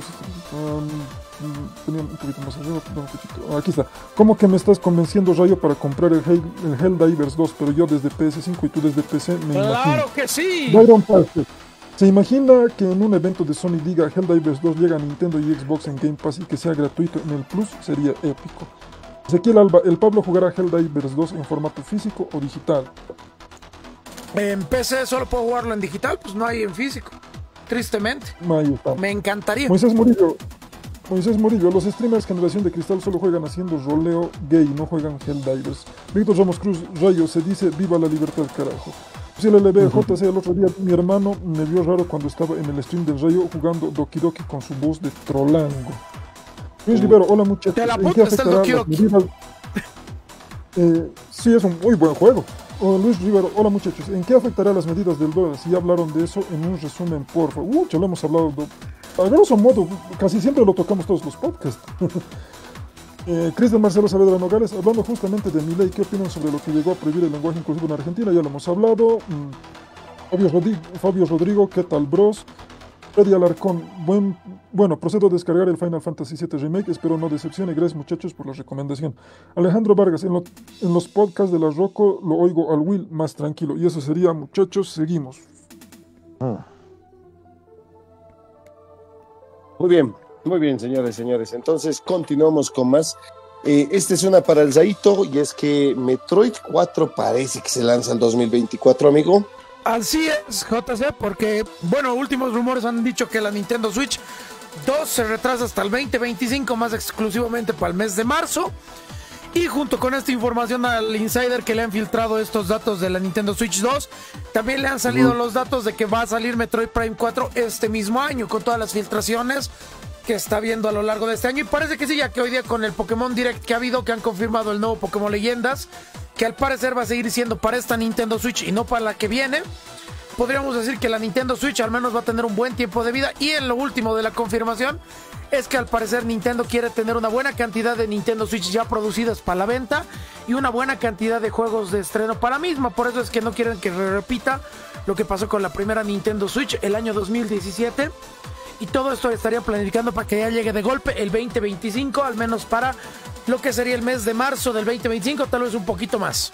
Tenía un poquito más arriba. Aquí está. ¿Cómo que me estás convenciendo, Rayo, para comprar el Helldivers 2? Pero yo desde PS5 y tú desde PC, me imagino. ¡Claro que sí! Byron Parker, ¿se imagina que en un evento de Sony diga Helldivers 2 llega a Nintendo y Xbox en Game Pass y que sea gratuito en el Plus? Sería épico. Ezequiel Alba, ¿el Pablo jugará Helldivers 2 en formato físico o digital? En PC solo puedo jugarlo en digital, pues no hay en físico. Tristemente. Ahí está. Me encantaría. Moisés Murillo, los streamers Generación de Cristal solo juegan haciendo roleo gay, no juegan Helldivers. Víctor Ramos Cruz, Rayo, se dice viva la libertad, carajo. Si el LBJC, el otro día mi hermano me vio raro cuando estaba en el stream del Rayo jugando Doki Doki con su voz de trolango. Luis Rivero, hola muchachos. De la ¿En puta qué está el afectará Doki las medidas? Sí, es un muy buen juego. Luis Rivero, hola muchachos. ¿En qué afectará las medidas del dólar? Si ya hablaron de eso en un resumen, por favor. Ya lo hemos hablado. A grosso modo, casi siempre lo tocamos todos los podcasts. Cristian Marcelo Saavedra Nogales, hablando justamente de Milei, ¿qué opinan sobre lo que llegó a prohibir el lenguaje inclusivo en Argentina? Ya lo hemos hablado. Fabio Rodrigo, ¿qué tal, bros? Freddy Alarcón, bueno, procedo a descargar el Final Fantasy VII Remake, espero no decepcione, gracias muchachos por la recomendación. Alejandro Vargas, en los podcasts de la Rocco lo oigo al Will más tranquilo, y eso sería, muchachos, seguimos. Muy bien, señores. Entonces, continuamos con más. Esta es una para el Zaito, y es que Metroid 4 parece que se lanza en 2024, amigo. Así es, JC, porque, bueno, últimos rumores han dicho que la Nintendo Switch 2 se retrasa hasta el 2025, más exclusivamente para el mes de marzo. Y junto con esta información al insider que le han filtrado estos datos de la Nintendo Switch 2, también le han salido los datos de que va a salir Metroid Prime 4 este mismo año, con todas las filtraciones que está viendo a lo largo de este año. Y parece que sí, ya que hoy día con el Pokémon Direct que ha habido, que han confirmado el nuevo Pokémon Leyendas, que al parecer va a seguir siendo para esta Nintendo Switch y no para la que viene. Podríamos decir que la Nintendo Switch al menos va a tener un buen tiempo de vida. Y en lo último de la confirmación es que al parecer Nintendo quiere tener una buena cantidad de Nintendo Switch ya producidas para la venta y una buena cantidad de juegos de estreno para la misma. Por eso es que no quieren que repita lo que pasó con la primera Nintendo Switch el año 2017. Y todo esto estaría planificando para que ya llegue de golpe el 2025, al menos para lo que sería el mes de marzo del 2025, tal vez un poquito más.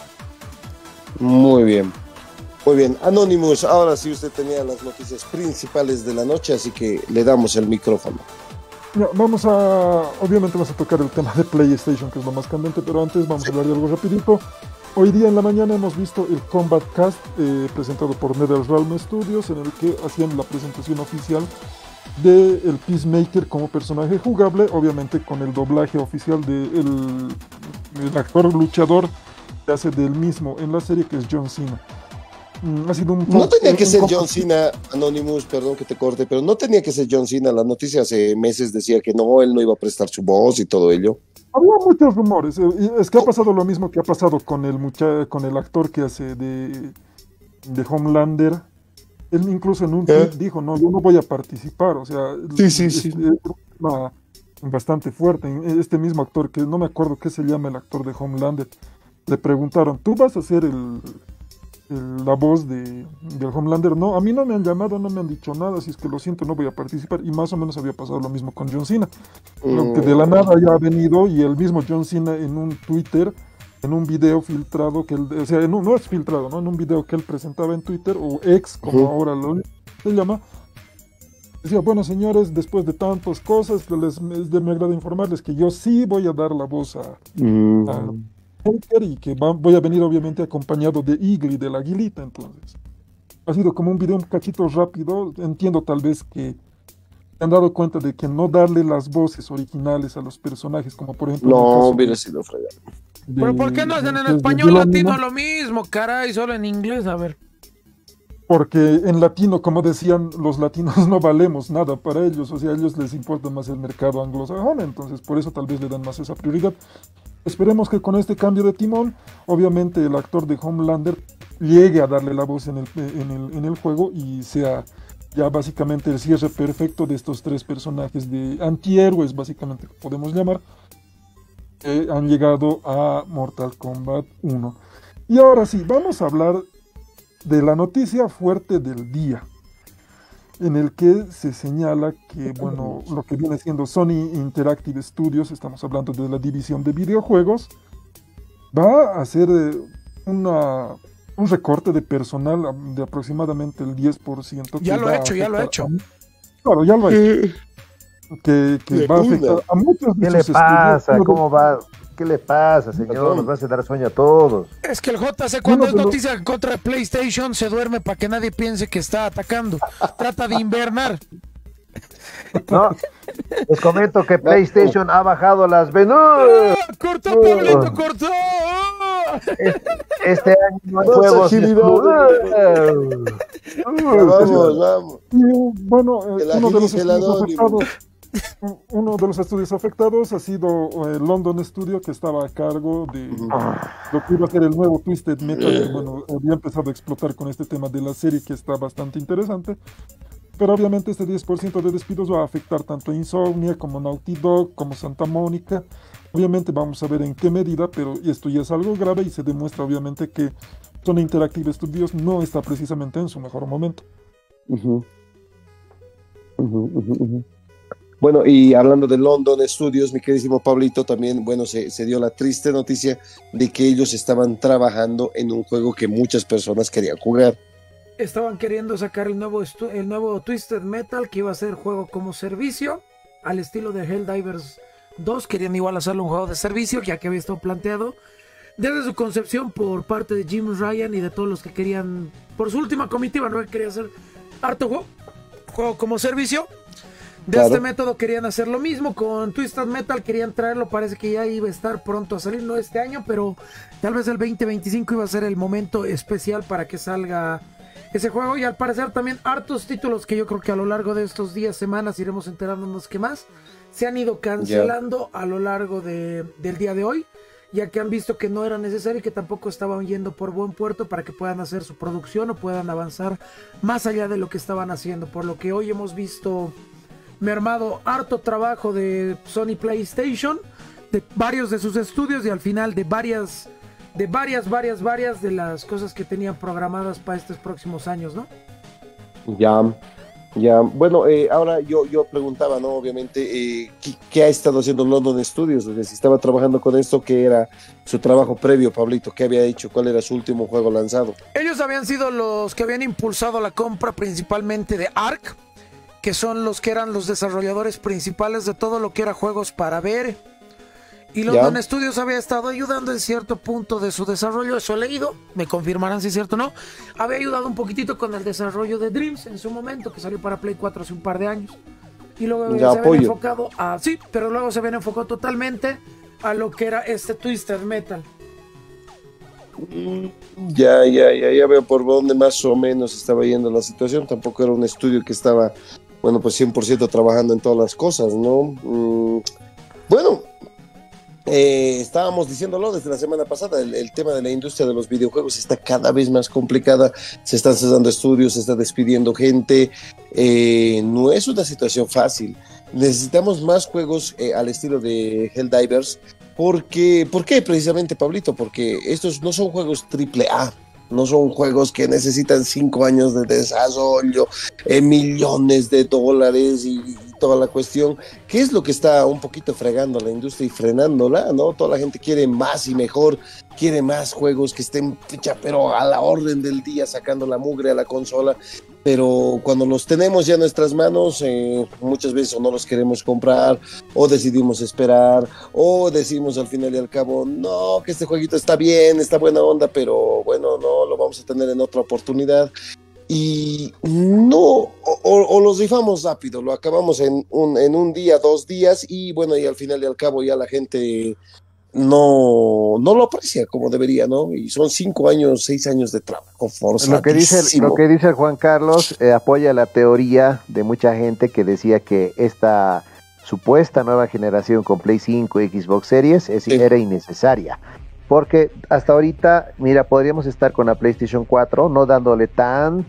Muy bien. Muy bien, Anonymous, ahora sí usted tenía las noticias principales de la noche, así que le damos el micrófono. Ya, obviamente vamos a tocar el tema de PlayStation, que es lo más candente, pero antes vamos a hablar de algo rapidito. Hoy día en la mañana hemos visto el Combat Cast presentado por NetherRealm Studios, en el que hacían la presentación oficial de el Peacemaker como personaje jugable, obviamente con el doblaje oficial del actor luchador que hace del mismo en la serie, que es John Cena. Ha sido no tenía que ser John Cena, Anonymous, perdón que te corte, pero no tenía que ser John Cena. La noticia hace meses decía que no, él no iba a prestar su voz y todo ello. Había muchos rumores. Es que ha pasado lo mismo que ha pasado con el actor que hace de Homelander. Él incluso en un tweet dijo, no, yo no voy a participar. O sea, sí. Bastante fuerte. Este mismo actor, que no me acuerdo qué se llama el actor de Homelander, le preguntaron, ¿tú vas a ser la voz del Homelander? No, a mí no me han llamado, no me han dicho nada, así es que lo siento, no voy a participar. Y más o menos había pasado lo mismo con John Cena, lo que de la nada ya ha venido, y el mismo John Cena en un Twitter, en un video filtrado, no es filtrado, ¿no? En un video que él presentaba en Twitter, o ex, como ahora se llama, decía, bueno señores, después de tantas cosas, me agrada informarles que yo sí voy a dar la voz a y que voy a venir obviamente acompañado de Igli, de la aguilita. Entonces ha sido como un video un cachito rápido. Entiendo tal vez que se han dado cuenta de que no darle las voces originales a los personajes, como por ejemplo no hubiera sido fregado. Pero ¿por qué no hacen en español latino lo mismo, caray, solo en inglés? A ver, porque en latino, como decían, los latinos no valemos nada para ellos, o sea, a ellos les importa más el mercado anglosajón, entonces por eso tal vez le dan más esa prioridad. Esperemos que con este cambio de timón, obviamente el actor de Homelander llegue a darle la voz en el juego y sea ya básicamente el cierre perfecto de estos tres personajes de antihéroes, básicamente podemos llamar, que han llegado a Mortal Kombat 1. Y ahora sí, vamos a hablar de la noticia fuerte del día, en el que se señala que, bueno, lo que viene siendo Sony Interactive Studios, estamos hablando de la división de videojuegos, va a hacer un recorte de personal de aproximadamente el 10%. Ya lo ha hecho. Claro, ya lo ha hecho. Que va a afectar a muchos de ¿Qué le sus pasa? estudios. ¿Cómo va? ¿Qué le pasa, señor? Nos va a hacer dar sueño a todos. Es que el JC cuando es noticia contra PlayStation se duerme para que nadie piense que está atacando. Trata de invernar. No, les comento que PlayStation ha bajado las ventas. ¡Cortó, Pablito, cortó! Este año no hay juegos. Vamos. Y bueno, uno de los estudios afectados ha sido London Studio, que estaba a cargo de lo que iba a ser el nuevo Twisted Metal. Y bueno, había empezado a explotar con este tema de la serie, que está bastante interesante. Pero obviamente este 10% de despidos va a afectar tanto a Insomnia como Naughty Dog, como Santa Mónica. Obviamente vamos a ver en qué medida, pero esto ya es algo grave y se demuestra obviamente que Sony Interactive Studios no está precisamente en su mejor momento. Bueno, y hablando de London Studios, mi queridísimo Pablito, también, bueno, se dio la triste noticia de que ellos estaban trabajando en un juego que muchas personas querían jugar. Estaban queriendo sacar el nuevo Twisted Metal, que iba a ser juego como servicio, al estilo de Helldivers 2. Querían igual hacerlo un juego de servicio, ya que había estado planteado desde su concepción por parte de Jim Ryan y de todos los que querían, por su última comitiva, no quería hacer harto juego como servicio. De este método querían hacer lo mismo con Twisted Metal, querían traerlo, parece que ya iba a estar pronto a salir, no este año, pero tal vez el 2025 iba a ser el momento especial para que salga ese juego. Y al parecer también hartos títulos que yo creo que a lo largo de estos días, semanas, iremos enterándonos que más se han ido cancelando a lo largo del día de hoy, ya que han visto que no era necesario y que tampoco estaban yendo por buen puerto para que puedan hacer su producción o puedan avanzar más allá de lo que estaban haciendo, por lo que hoy hemos visto mermado harto trabajo de Sony PlayStation, de varios de sus estudios y al final de varias de las cosas que tenían programadas para estos próximos años, ¿no? Ya, bueno, ahora yo preguntaba, ¿no? Obviamente, ¿qué ha estado haciendo London Studios? O sea, si estaba trabajando con esto, ¿qué era su trabajo previo, Pablito? ¿Qué había hecho? ¿Cuál era su último juego lanzado? Ellos habían sido los que habían impulsado la compra principalmente de Ark, que son los que eran los desarrolladores principales de todo lo que era juegos para ver. Y London Studios había estado ayudando en cierto punto de su desarrollo, eso he leído, me confirmarán si es cierto o no. Había ayudado un poquitito con el desarrollo de Dreams en su momento, que salió para Play 4 hace un par de años. Y luego se habían enfocado a... Sí, pero luego se habían enfocado totalmente a lo que era Twisted Metal. Ya veo por dónde más o menos estaba yendo la situación. Tampoco era un estudio que estaba, bueno, pues 100% trabajando en todas las cosas, ¿no? Bueno... estábamos diciéndolo desde la semana pasada, el tema de la industria de los videojuegos está cada vez más complicada, se están cesando estudios, se está despidiendo gente, no es una situación fácil, necesitamos más juegos al estilo de Helldivers. ¿Por qué precisamente, Pablito? Porque estos no son juegos AAA, no son juegos que necesitan 5 años de desarrollo, millones de dólares y toda la cuestión. ¿Qué es lo que está un poquito fregando a la industria y frenándola, no? Toda la gente quiere más y mejor, quiere más juegos que estén pero a la orden del día, sacando la mugre a la consola, pero cuando los tenemos ya en nuestras manos, muchas veces o no los queremos comprar, o decidimos esperar, o decimos al final y al cabo, no, que este jueguito está bien, está buena onda, pero bueno, no, lo vamos a tener en otra oportunidad. Y no, o los rifamos rápido, lo acabamos en un día, 2 días, y bueno, y al final y al cabo ya la gente no lo aprecia como debería, ¿no? Y son 5 años, 6 años de trabajo forzadísimo. Lo que dice el Juan Carlos apoya la teoría de mucha gente que decía que esta supuesta nueva generación con Play 5 y Xbox Series era innecesaria. Porque hasta ahorita, mira, podríamos estar con la PlayStation 4 no dándole tanta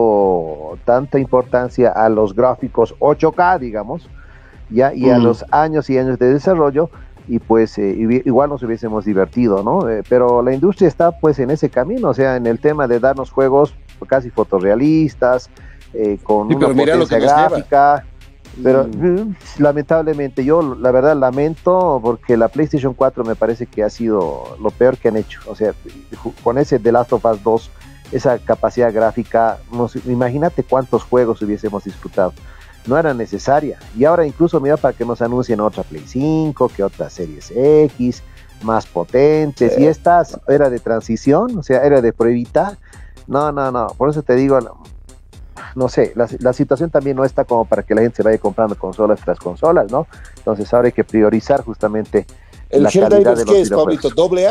importancia a los gráficos 8K, digamos, ya, y a los años y años de desarrollo, y pues igual nos hubiésemos divertido, ¿no? Pero la industria está pues en ese camino, o sea, en el tema de darnos juegos casi fotorrealistas, con una potencia gráfica. Pero lamentablemente yo la verdad lamento, porque la PlayStation 4 me parece que ha sido lo peor que han hecho. O sea, con ese The Last of Us 2, esa capacidad gráfica, imagínate cuántos juegos hubiésemos disfrutado. No era necesaria. Y ahora incluso mira, para que nos anuncien otra Play 5, que otra Series X, más potentes, y estas era de transición, o sea, era de pruebita. No, por eso te digo, no sé, la situación también no está como para que la gente se vaya comprando consolas tras consolas, ¿no? Entonces ahora hay que priorizar justamente la calidad de los videojuegos. ¿Qué es, Pablito? ¿Doble A?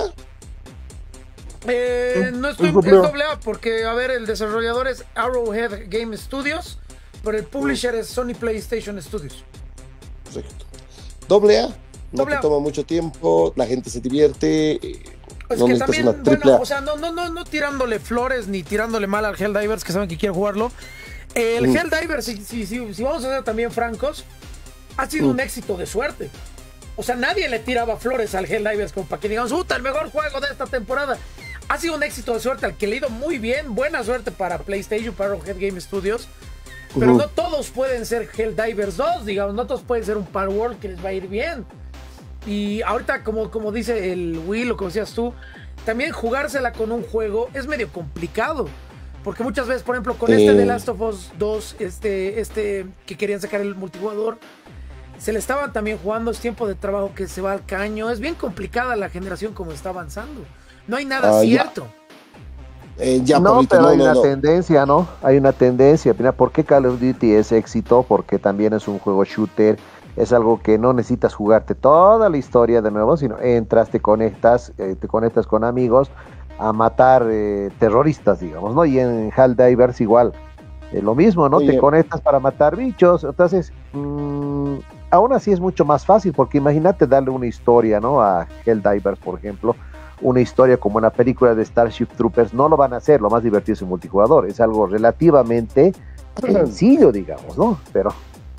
Es doble A porque, a ver, el desarrollador es Arrowhead Game Studios, pero el publisher es Sony PlayStation Studios. Correcto. Doble A, no te toma mucho tiempo, la gente se divierte. Pues no que también, bueno, o sea, no tirándole flores ni tirándole mal al Helldivers, que saben que quiere jugarlo. El Helldivers, si vamos a ser también francos, ha sido un éxito de suerte. O sea, nadie le tiraba flores al Helldivers como para que digamos, el mejor juego de esta temporada. Ha sido un éxito de suerte al que le ha ido muy bien. Buena suerte para PlayStation, para Arrowhead Game Studios. Pero no todos pueden ser Helldivers 2, digamos. No todos pueden ser un Palworld que les va a ir bien. Y ahorita, como dice el Will, o como decías tú, también jugársela con un juego es medio complicado. Porque muchas veces, por ejemplo, con The Last of Us 2, que querían sacar el multijugador, se le estaban también jugando, es tiempo de trabajo que se va al caño. Es bien complicada la generación como está avanzando. No hay nada cierto. Pero hay una tendencia, ¿no? Hay una tendencia. Mira, ¿por qué Call of Duty es éxito? Porque también es un juego shooter. Es algo que no necesitas jugarte toda la historia de nuevo, sino entras, te conectas con amigos a matar terroristas, digamos, ¿no? Y en Helldivers igual, lo mismo, ¿no? Te conectas para matar bichos. Entonces, aún así es mucho más fácil, porque imagínate darle una historia, ¿no? A Helldivers, por ejemplo, una historia como una película de Starship Troopers, no lo van a hacer. Lo más divertido es el multijugador, es algo relativamente sencillo, digamos, ¿no? Pero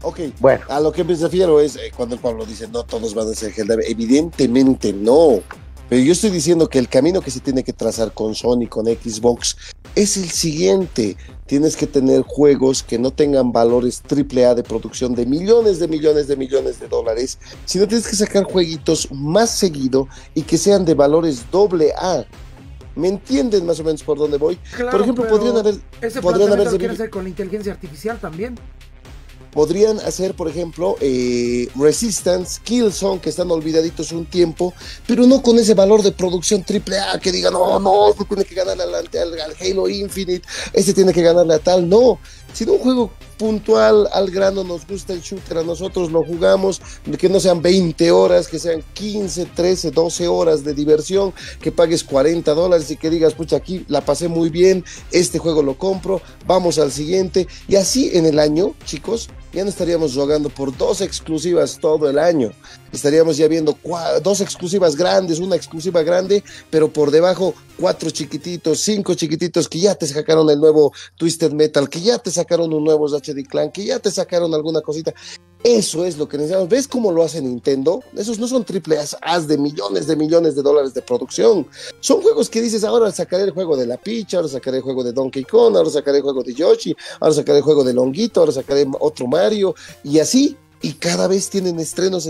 Ok, Bueno. a lo que me refiero es cuando el Pablo dice no todos van a ser Helldivers, evidentemente no, pero yo estoy diciendo que el camino que se tiene que trazar con Sony, con Xbox, es el siguiente. Tienes que tener juegos que no tengan valores AAA de producción de millones de dólares, sino tienes que sacar jueguitos más seguido y que sean de valores AA. ¿Me entienden más o menos por dónde voy? Claro, por ejemplo, podrían haber lo quiere hacer con la inteligencia artificial también. Podrían hacer, por ejemplo, Resistance, Killzone, que están olvidaditos un tiempo, pero no con ese valor de producción AAA que digan, no, este tiene que ganarle al Halo Infinite, este tiene que ganarle a tal, no, sino un juego puntual, al grano, nos gusta el shooter, a nosotros lo jugamos, que no sean 20 horas, que sean 15, 13, 12 horas de diversión, que pagues $40 y que digas, pucha, aquí la pasé muy bien, este juego lo compro, vamos al siguiente, y así en el año, chicos, ya no estaríamos jugando por 2 exclusivas todo el año, estaríamos ya viendo 2 exclusivas grandes, una exclusiva grande, pero por debajo 4 chiquititos, 5 chiquititos que ya te sacaron el nuevo Twisted Metal, que ya te sacaron un nuevo HD Clan, que ya te sacaron alguna cosita. Eso es lo que necesitamos. ¿Ves cómo lo hace Nintendo? Esos no son triple A's de millones de dólares de producción. Son juegos que dices, ahora sacaré el juego de la Peach, ahora sacaré el juego de Donkey Kong, ahora sacaré el juego de Yoshi, ahora sacaré el juego de Longuito, ahora sacaré otro Mario, y así. Y cada vez tienen estrenos.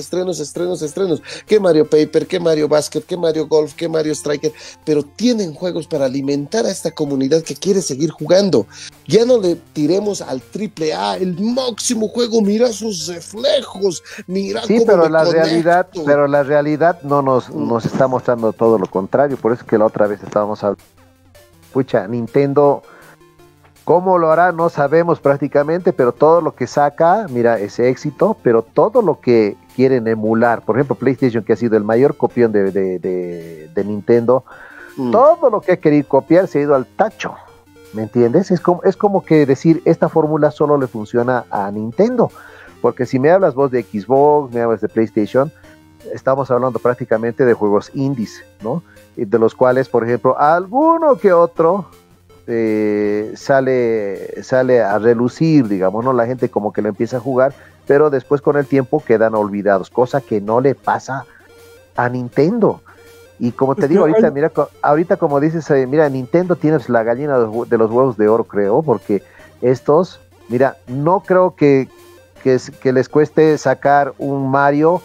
Que Mario Paper, que Mario Basket, que Mario Golf, que Mario Striker, pero tienen juegos para alimentar a esta comunidad que quiere seguir jugando. Ya no le tiremos al AAA, el máximo juego, mira sus reflejos, mira sí, cómo pero la realidad no nos está mostrando todo lo contrario. Por eso que la otra vez estábamos hablando. Pucha, Nintendo, ¿cómo lo hará? No sabemos prácticamente, pero todo lo que saca, mira, es éxito, pero todo lo que quieren emular, por ejemplo, PlayStation, que ha sido el mayor copión de Nintendo, todo lo que ha querido copiar se ha ido al tacho, ¿me entiendes? Es como que decir, esta fórmula solo le funciona a Nintendo, porque si me hablas vos de Xbox, me hablas de PlayStation, estamos hablando prácticamente de juegos indies, ¿no? De los cuales, por ejemplo, alguno que otro sale a relucir, digamos, ¿no? La gente como que lo empieza a jugar, pero después con el tiempo quedan olvidados, cosa que no le pasa a Nintendo. Y como te digo ahorita, mira, ahorita como dices, mira, Nintendo tiene la gallina de los huevos de oro, creo, porque estos, mira, no creo que les cueste sacar un Mario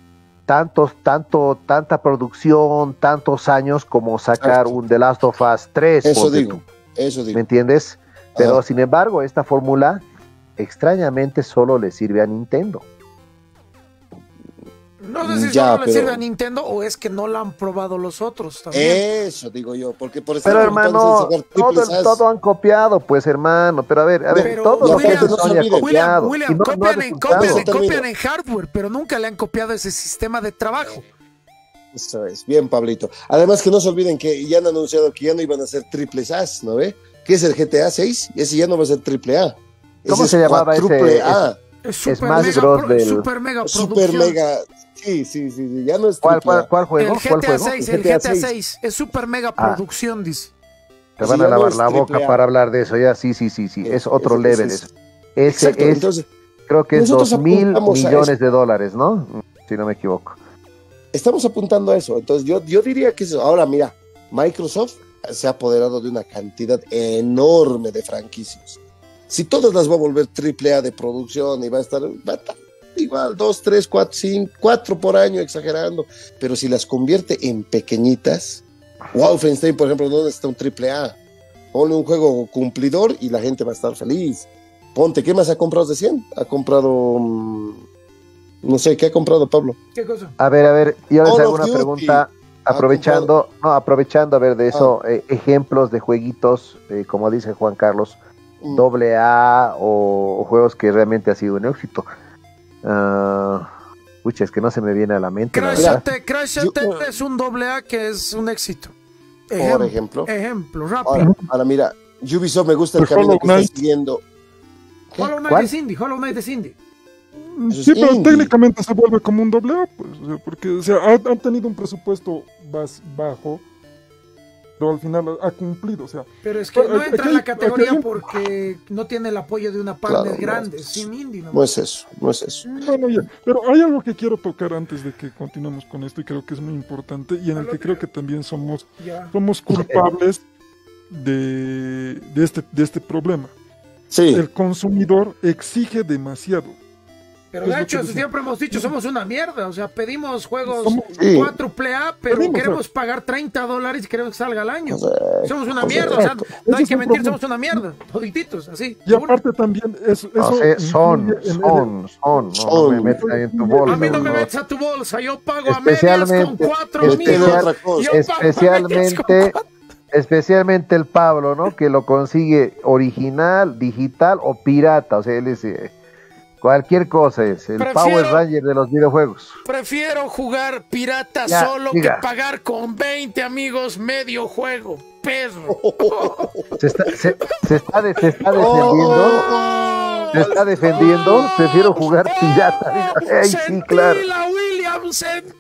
tanta producción, tantos años como sacar un The Last of Us 3. Eso digo. ¿Me entiendes? Pero sin embargo, esta fórmula extrañamente solo le sirve a Nintendo. No sé si solo le sirve a Nintendo o es que no la han probado los otros también. Eso digo yo, porque por eso. Pero hermano, todo han copiado, pues hermano. Pero a ver, pero, todo William, lo que Sony ha copiado. William, copian en hardware, pero nunca le han copiado ese sistema de trabajo. Eso es, bien, Pablito. Además que no se olviden que ya han anunciado que ya no iban a ser triples A's, ¿no ve? Que es el GTA 6, ese ya no va a ser triple A. ¿Cómo se llamaba ese? Es más grosso del Super mega Super mega. Sí, ya no es triple A. ¿Cuál juego? El GTA 6, el GTA 6 es super mega producción, dice. Te van a lavar la boca para hablar de eso, ya, sí, es otro level eso. Ese es, entonces, creo que es 2,000 millones de dólares, ¿no? Si no me equivoco. Estamos apuntando a eso, entonces yo diría que eso. Ahora mira, Microsoft se ha apoderado de una cantidad enorme de franquicias. Si todas las va a volver AAA de producción y va a estar igual 2, 3, 4, 5, 4 por año exagerando, pero si las convierte en pequeñitas, Wolfenstein por ejemplo no necesita un AAA, ponle un juego cumplidor y la gente va a estar feliz. Ponte, ¿qué más ha comprado de 100? Ha comprado no sé, ¿qué ha comprado Pablo? ¿Qué cosa? A ver, yo les hago una pregunta, aprovechando a ver de eso, ejemplos de jueguitos, como dice Juan Carlos, AA o juegos que realmente ha sido un éxito. Pucha, es que no se me viene a la mente. Crash Attack es un AA que es un éxito. Por ejemplo. Ejemplo, rápido. Ahora mira, Ubisoft me gusta el camino que está siguiendo. Hollow Knight es indie. Sí, pero técnicamente se vuelve como un AA, pues, porque o sea, han tenido un presupuesto bajo pero al final ha cumplido, o sea. Pero es que no entra en la categoría aquí- porque no tiene el apoyo de una partner Claro, grande, no, sin indie. No es eso, no es eso. Bueno, ya, pero hay algo que quiero tocar antes de que continuemos con esto y creo que es muy importante y en el que creo que también somos culpables de este problema. Sí, El consumidor exige demasiado. Pero Es de lo hecho, que decía. siempre hemos dicho, somos una mierda. O sea, pedimos juegos Sí. 4AAA, pero Pedimos, queremos pagar $30 y queremos que salga al año. O sea, Somos una o sea, mierda, o sea, exacto. no hay Ese que es un mentir, problema. somos una mierda. Todititos, así. Y aparte también eso No sé, son, influye en no me metas ahí en tu bolsa. A mí no me no. metes a tu bolsa, yo pago a medias con Especialmente- 4 Especial- amigos. otra cosa. Yo pago a medias Especialmente, con especialmente el Pablo, ¿no? Que lo consigue original, digital o pirata. O sea, él es cualquier cosa, es el Prefiero- Power Ranger de los videojuegos. Prefiero jugar pirata Ya, solo diga. que pagar con 20 amigos medio juego. Perro. Se está defendiendo. Oh. Se está defendiendo. Prefiero jugar pirata. Ay, sí, claro. Sentila, William,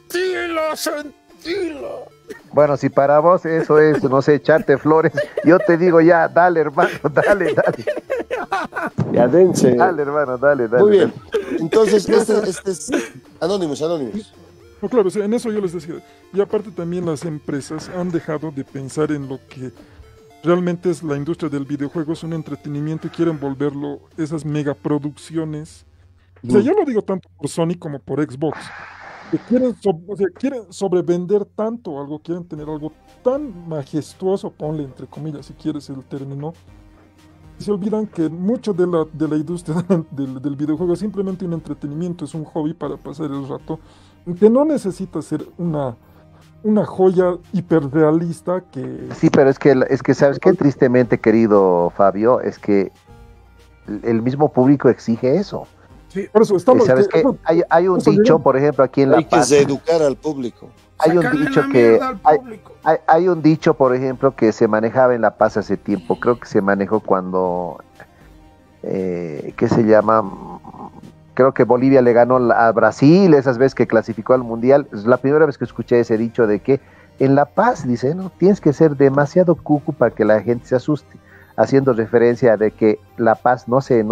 sentilo. Bueno, si para vos eso es, no sé, echarte flores, yo te digo ya, dale, hermano, dale. ya dense. Dale, hermano, dale. Muy bien. Entonces, este es Anonymous. No, claro, o sea, en eso yo les decía. Y aparte también las empresas han dejado de pensar en lo que realmente es la industria del videojuego, es un entretenimiento y quieren volverlo esas megaproducciones. O sea, yo lo digo tanto por Sony como por Xbox. Que quieren sobrevender tanto algo, quieren tener algo tan majestuoso, ponle entre comillas si quieres el término, y se olvidan que mucho de la industria del videojuego es simplemente un entretenimiento, es un hobby para pasar el rato, que no necesita ser una joya hiperrealista que... Sí, pero es que ¿sabes qué? Tristemente, querido Fabio, es que el mismo público exige eso. Por eso estamos... ¿Sabes qué? Hay un dicho, por ejemplo, aquí en La Hay que Paz, educar al público. hay un Sacarle dicho la que... mierda al público. Hay un dicho, por ejemplo, que se manejaba en La Paz hace tiempo, creo que se manejó cuando, ¿qué se llama? Creo que Bolivia le ganó a Brasil, esas veces que clasificó al Mundial. Es la primera vez que escuché ese dicho de que en La Paz, dice, no, tienes que ser demasiado cucu para que la gente se asuste, haciendo referencia de que La Paz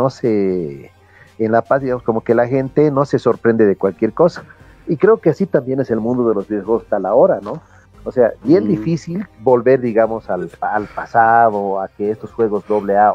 en La Paz, digamos, como que la gente no se sorprende de cualquier cosa. Y creo que así también es el mundo de los videojuegos hasta la hora, ¿no? O sea, bien difícil volver, digamos, al pasado, a que estos juegos AA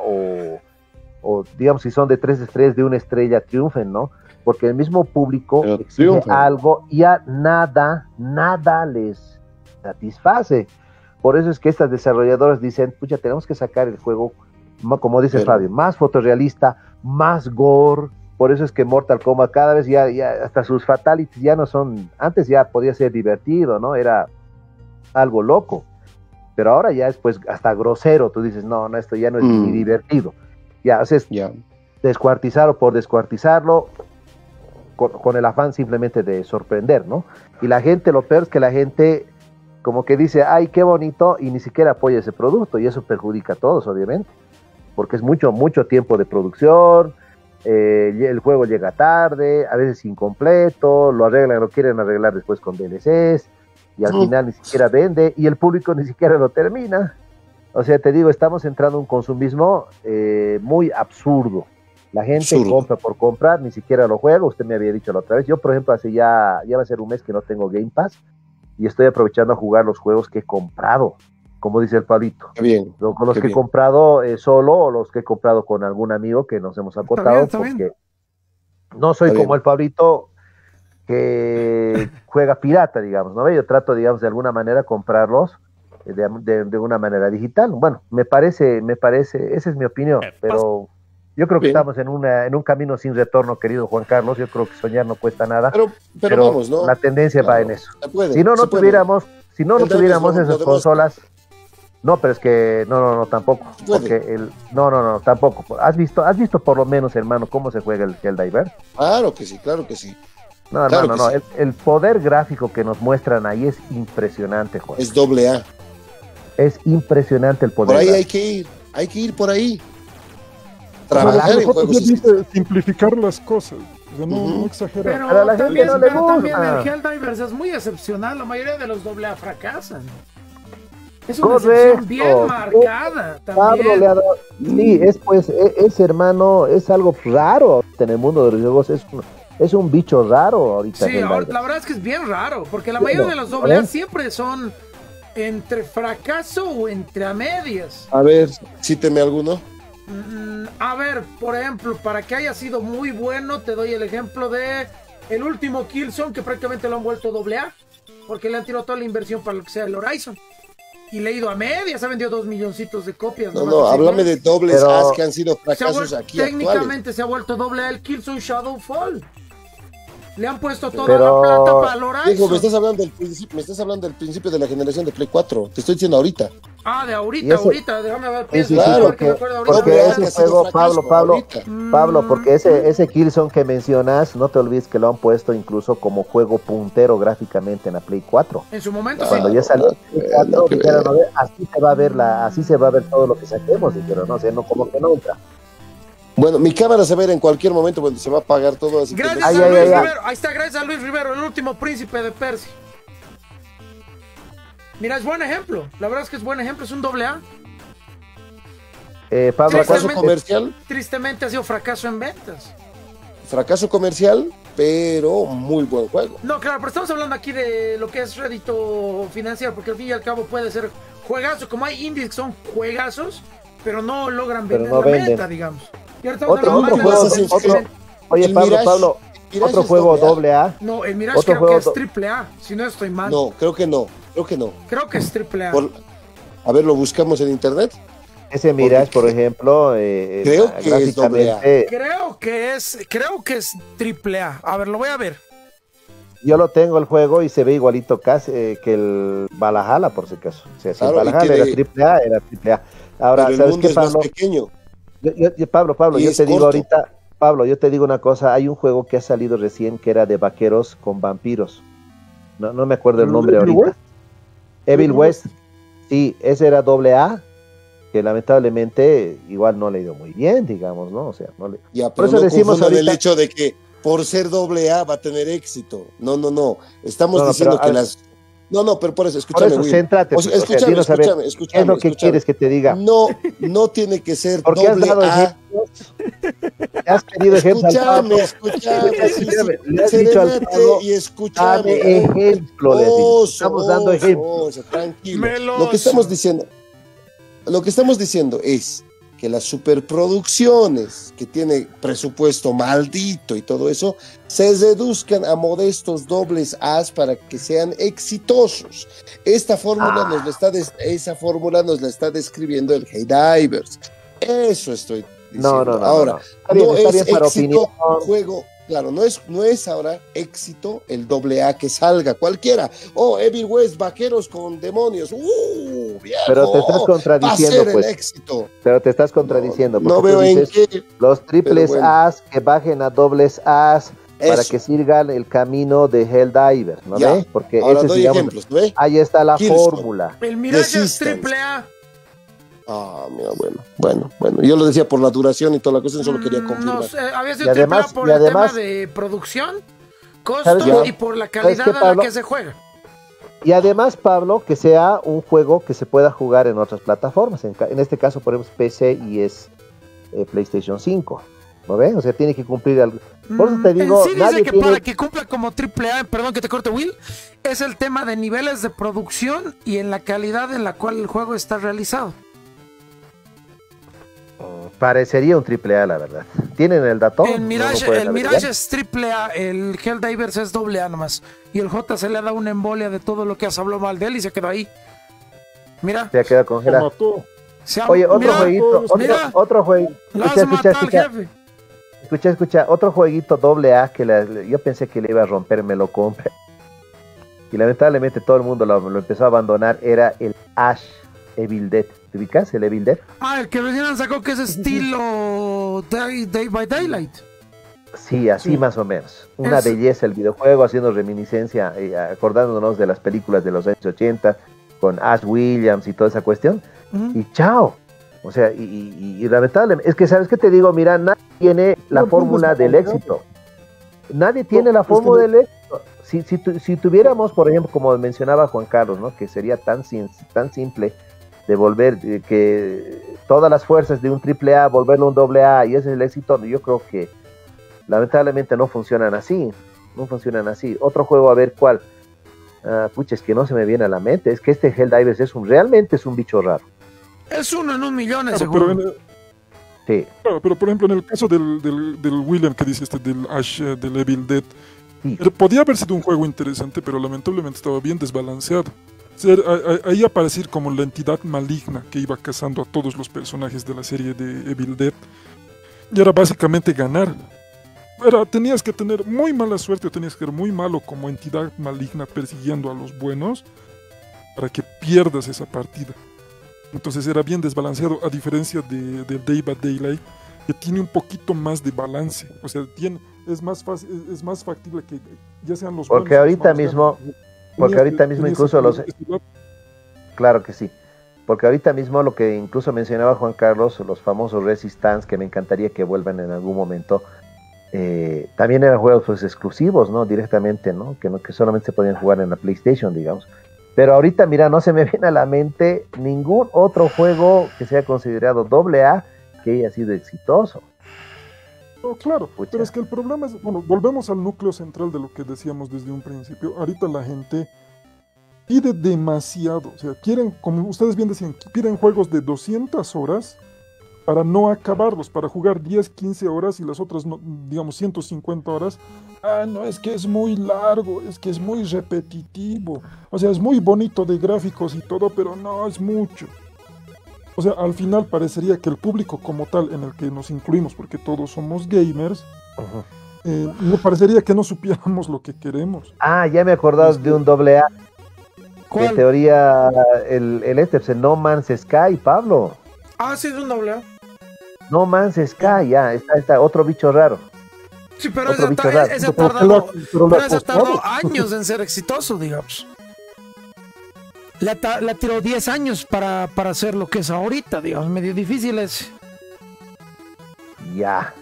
o digamos, si son de 3 estrellas, de una estrella, triunfen, ¿no? Porque el mismo público Pero exige triunfan. algo y a nada les satisface. Por eso es que estas desarrolladoras dicen, pucha, tenemos que sacar el juego, como dice Pero- Fabio, más fotorrealista, más gore. Por eso es que Mortal Kombat cada vez ya hasta sus fatalities ya no son, antes ya podía ser divertido, ¿no? Era algo loco, pero ahora ya es pues hasta grosero, tú dices, no, esto ya no es ni divertido. Ya, o sea, es Ya. descuartizarlo por descuartizarlo, con el afán simplemente de sorprender, ¿no? Y la gente, lo peor es que la gente como que dice, ay, qué bonito, y ni siquiera apoya ese producto, y eso perjudica a todos, obviamente, porque es mucho tiempo de producción, el juego llega tarde, a veces incompleto, lo quieren arreglar después con DLCs, y al final ni siquiera vende, y el público ni siquiera lo termina. O sea, te digo, estamos entrando en un consumismo muy absurdo. La gente compra por comprar, ni siquiera lo juega. Usted me había dicho la otra vez. Yo, por ejemplo, hace ya va a ser un mes que no tengo Game Pass y estoy aprovechando a jugar los juegos que he comprado, como dice el Pablito. Bien. Con los que he comprado solo o los que he comprado con algún amigo que nos hemos acotado, Está bien. porque no soy como el Pablito que juega pirata, digamos, ¿no? Yo trato, digamos, de alguna manera comprarlos de una manera digital. Bueno, me parece, esa es mi opinión, pero yo creo que estamos en un camino sin retorno, querido Juan Carlos. Yo creo que soñar no cuesta nada, pero vamos, ¿no? La tendencia va en eso. Si no tuviéramos esas consolas. No, pero es que no, tampoco. Porque no, tampoco. ¿Has visto por lo menos, hermano, cómo se juega el Helldivers? Claro que sí. No, hermano, no. El poder gráfico que nos muestran ahí es impresionante, Juan. Es AA. Es impresionante el poder. Por ahí hay que ir por ahí. Trabajar en juegos. Simplificar las cosas. O sea, no exagerar. Pero a la gente no le gusta. También el Helldivers es muy excepcional. La mayoría de los AA fracasan. Es una excepción bien Correcto. marcada Pablo también. le ha dado. Sí, es pues, es hermano, es algo raro ahorita en el mundo de los juegos, es un bicho raro ahorita. Sí, la verdad es que es bien raro, porque la mayoría de los AA siempre son entre fracaso o entre a medias. A ver, cíteme alguno. A ver, por ejemplo, para que haya sido muy bueno, te doy el ejemplo de el último Killzone, que prácticamente lo han vuelto AA, porque le han tirado toda la inversión para lo que sea el Horizon. Y le ha ido a medias, ha vendido 2 milloncitos de copias. No, háblame de dobles Pero As que han sido fracasos aquí técnicamente actuales. se ha vuelto AA el Killzone Shadowfall. Le han puesto toda Pero- la plata para el Horizon. Diego, me estás hablando del principio de la generación de Play 4. Te estoy diciendo ahorita. Ah, de ahorita, Y ese- ahorita, déjame ver. Sí, sí, claro, porque me acuerdo ahorita. porque Doble A ese que ha sido juego, fracaso ahorita. Pablo, porque ese Killzone que mencionas, no te olvides que lo han puesto incluso como juego puntero gráficamente en la Play 4. En su momento, Cuando sí. ya salió el Play 4, que dijeron, "A ver, así se va a ver todo lo que saquemos", dijeron, no sé, no como que nunca. Bueno, mi cámara se va a ir en cualquier momento cuando se va a apagar todo. Así Gracias que... a Ay, Luis ay, ay, ay. Rivero. Ahí está, gracias a Luis Rivero, el último príncipe de Persia. Mira, es buen ejemplo. La verdad es que es buen ejemplo. Es un AA. Pablo, Fracaso Tristemente- comercial, Tristemente ha sido fracaso en ventas. pero muy buen juego. No, claro, pero estamos hablando aquí de lo que es rédito financiero, porque al fin y al cabo puede ser juegazo. Como hay indies que son juegazos, pero no logran Pero vender no la venden. meta, digamos. Y ahora estamos otro hablando de juego, Mario, oye, El Pablo, Mirage- Pablo, Mirage otro es juego doble A. doble A. No, el Mirage Otro creo que juego es triple A, si no estoy mal. No, creo que no. Creo que es triple A. A ver, lo buscamos en internet. Ese Mirage, por Porque ejemplo, creo que es doble A. gráficamente, Creo que es triple A. A ver, lo voy a ver. yo lo tengo el juego y se ve igualito casi que el Valhalla, por si acaso. O sea, si Claro, el y Valhalla tiene- era triple A, era triple A. Ahora, Pero el ¿sabes mundo qué, es más Pablo? pequeño. Pablo, Y yo es te digo corto. ahorita, Pablo, yo te digo una cosa, hay un juego que ha salido recién que era de vaqueros con vampiros. No me acuerdo el nombre ¿Evil ahorita. West? Evil West. Sí, ese era doble A, que lamentablemente igual no le ha ido muy bien, digamos, ¿no? O sea, no le... Ya, Por pero eso no decimos confundan el ahorita- hecho de que por ser doble A va a tener éxito. No. Estamos No, diciendo pero, que a- las... No, pero por eso, Por escúchame, eso, Will. céntrate. O sea, pues, o sea, escúchame, dinos a ver, ¿qué es lo que quieres que te diga? No tiene que ser Porque has doble dado A. ejemplos. Has pedido ejemplos al Pablo. Escúchame. Sí, Le has dicho al serénate Pablo, y escúchame. dame ejemplo, le digo. Estamos dando ejemplos. Tranquilo. Meloso. Lo que estamos diciendo es que las superproducciones que tiene presupuesto maldito y todo eso se reduzcan a modestos dobles As para que sean exitosos. Esa fórmula nos la está describiendo el Helldivers. Eso estoy diciendo. No. Ahora, Está bien, no está es bien para éxito opinión. juego. Claro, no es ahora éxito el doble A que salga cualquiera. Oh, Evil West, vaqueros con demonios. Viejo, Pero te estás va a contradiciendo, ser pues. el éxito. Pero te estás contradiciendo. No porque tú veo en dices, qué. los triples pero bueno. As que bajen a dobles As para Eso. que sigan el camino de Helldiver, ¿no Ya. ve? Porque Ahora ese, doy digamos, ejemplos, ¿no ve? ahí está la Killzone. fórmula. El Mirage es Resistance. triple A. Mira, bueno. Yo lo decía por la duración y toda la cosa, solo quería confirmar. No sé, había Y sido triple además- A por y el además- tema de producción, ¿Sabes costo qué? y por la ¿Sabes calidad qué, a la Pablo? que se juega. Y además, Pablo, que sea un juego que se pueda jugar en otras plataformas. En este caso, por ejemplo, PC y es PlayStation 5. ¿No ven? O sea, tiene que cumplir algo. Por eso te digo, en sí dice nadie que tiene... para que cumpla como triple A, perdón que te corte, Will, es el tema de niveles de producción y en la calidad en la cual el juego está realizado. Parecería un triple A, la verdad. ¿Tienen el dato? El ¿No Mirage, lo pueden el averiguar? Mirage es triple A, el Helldivers es doble A nomás. Y el J se le da una embolia de todo lo que has hablado mal de él y se quedó ahí. Mira, Se ha quedado Lo congelado. mató. se ha, Oye, otro mira, jueguito, mira, otro jueguito. lo has matado al jefe. Escucha, otro jueguito doble A que yo pensé que le iba a romper, me lo compré. Y lamentablemente todo el mundo lo empezó a abandonar, era el Ash Evil Dead. ¿Te ubicas el Evil Dead? Ah, el que recién han sacado que es estilo Day by Daylight. Sí, así más o menos. Una Es- belleza el videojuego, haciendo reminiscencia, acordándonos de las películas de los años 80, con Ash Williams y toda esa cuestión. Ujú. Y chao. O sea, y lamentablemente, es que, ¿sabes qué te digo? Mira, nadie tiene la No, fórmula ¿dónde del está? éxito. Nadie tiene No, la es que fórmula no- del éxito. Si tuviéramos, por ejemplo, como mencionaba Juan Carlos, ¿no? Que sería tan simple de volver, que todas las fuerzas de un AAA, volverlo un AA, y ese es el éxito, yo creo que lamentablemente no funcionan así. Otro juego, a ver cuál. Pucha, es que no se me viene a la mente. Es que este Helldivers realmente es un bicho raro. Es uno en un millón, Claro, seguro. Sí. Claro, pero por ejemplo, en el caso del William que dice del Ash, del Evil Dead, Sí. podía haber sido un juego interesante, pero lamentablemente estaba bien desbalanceado. O sea, ahí aparecía como la entidad maligna que iba cazando a todos los personajes de la serie de Evil Dead. Y era básicamente ganar. Tenías que tener muy mala suerte o tenías que ser muy malo como entidad maligna persiguiendo a los buenos para que pierdas esa partida. Entonces era bien desbalanceado, a diferencia de Day by Daylight, que tiene un poquito más de balance. O sea, es más fácil, es más factible que ya sean los Porque buenos, ahorita los malos mismo, ganen. incluso claro que sí. Porque ahorita mismo lo que incluso mencionaba Juan Carlos, los famosos Resistance, que me encantaría que vuelvan en algún momento, también eran juegos pues exclusivos, ¿no? Directamente, ¿no? Que solamente se podían jugar en la PlayStation, digamos. Pero ahorita, mira, no se me viene a la mente ningún otro juego que sea considerado AA que haya sido exitoso. No, claro, Pucha. pero es que el problema es, bueno, volvemos al núcleo central de lo que decíamos desde un principio. Ahorita la gente pide demasiado, o sea, quieren, como ustedes bien decían, piden juegos de 200 horas para no acabarlos, para jugar 10, 15 horas y las otras, digamos, 150 horas. No, es que es muy largo, es que es muy repetitivo, o sea, es muy bonito de gráficos y todo, pero no, es mucho. O sea, al final parecería que el público como tal, en el que nos incluimos, porque todos somos gamers, no parecería que no supiéramos lo que queremos. Ya me he acordado de un AA. ¿Cuál? En teoría, el No Man's Sky, Pablo. Sí, es un AA. No Man's Sky, ya, está otro bicho raro. Sí, pero Otro bicho raro. ese ha Pero tardado años en ser exitoso, digamos. Le tiró 10 años para hacer lo que es ahorita, digamos, medio difícil es. Ya.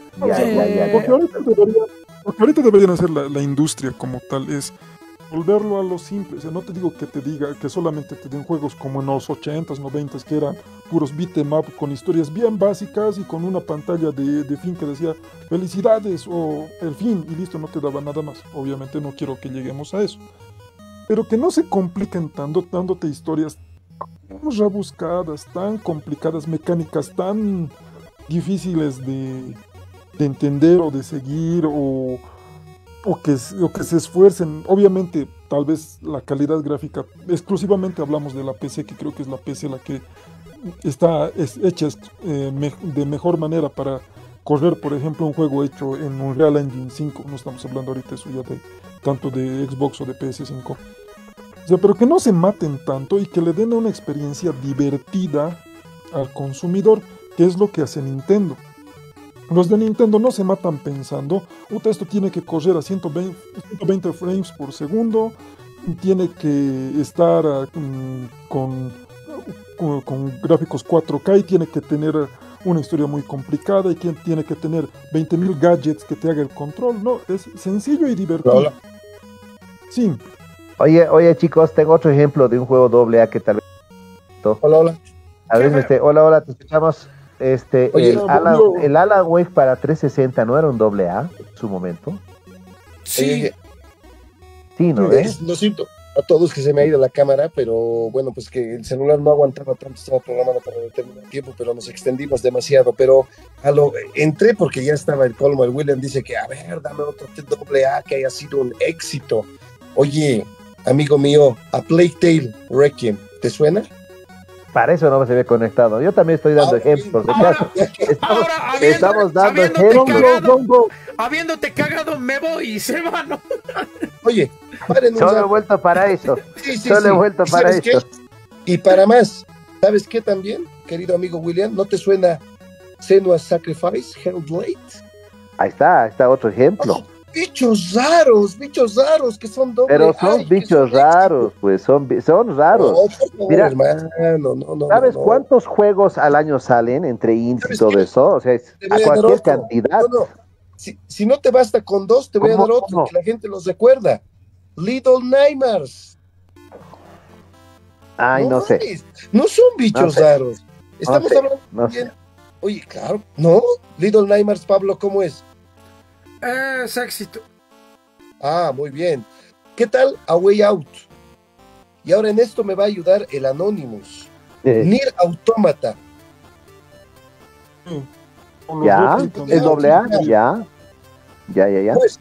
Porque ahorita deberían hacer la industria como tal, es volverlo a lo simple. O sea, no te digo que te diga que solamente te den juegos como en los 80s, 90s, que eran puros beat 'em up con historias bien básicas y con una pantalla de fin que decía felicidades o el fin y listo, no te daba nada más. Obviamente no quiero que lleguemos a eso. Pero que no se compliquen tanto, dándote historias tan rebuscadas, tan complicadas, mecánicas tan difíciles de entender o de seguir o que se esfuercen. Obviamente, tal vez la calidad gráfica, exclusivamente hablamos de la PC, que creo que es la PC la que está hecha de mejor manera para correr, por ejemplo, un juego hecho en Unreal Engine 5. No estamos hablando ahorita eso ya tanto de Xbox o de PS5. O sea, pero que no se maten tanto y que le den una experiencia divertida al consumidor, que es lo que hace Nintendo. Los de Nintendo no se matan pensando, esto tiene que correr a 120 frames por segundo, tiene que estar con gráficos 4K y tiene que tener una historia muy complicada y tiene que tener 20.000 gadgets que te haga el control. No, es sencillo y divertido. Hola. Sí. Oye chicos, tengo otro ejemplo de un juego AA que tal vez... Hola. A ver, hola, te escuchamos. Oye, el Alan Wake para 360 no era un AA en su momento. Sí. Sí, ¿no? Lo siento a todos que se me ha ido la cámara, pero bueno, pues que el celular no aguantaba tanto, estaba programado para determinar tiempo, pero nos extendimos demasiado. Pero entré porque ya estaba el colmo. El William dice que, a ver, dame otro AA que haya sido un éxito. Oye, amigo mío, A Plague Tale Requiem, ¿te suena? Para eso no se ve conectado. Yo también estoy dando ejemplos. Estamos dando ejemplos. Habiéndote cagado, me voy y se va, ¿no? Oye, paren un Solo he rato. vuelto para eso. Sí. Solo he vuelto para ¿Sabes eso. qué? Y para más, ¿sabes qué también, querido amigo William? ¿No te suena Senua's Sacrifice, Hellblade? Ahí está otro ejemplo. Bichos raros que son doble. Pero son bichos raros, pues son raros. No, por favor, Mira, hermano, no. ¿Sabes no. cuántos juegos al año salen entre indies y ¿Sabes todo qué? eso? O sea, Te voy a a dar cualquier otro. cantidad. No. Si no te basta con 2, te voy a ¿Cómo? dar otro, ¿Cómo? que la gente los recuerda. Little Nightmares. Ay, no sé. No son bichos No sé. raros. Estamos hablando No bien. sé. Oye, claro. ¿No? Little Nightmares, Pablo, ¿cómo es? Es éxito. Ah, muy bien. ¿Qué tal A Way Out? Y ahora en esto me va a ayudar el Anonymous. Nier Automata. Con los Ya, réplicas. es doble A, ya. Ya. Pues,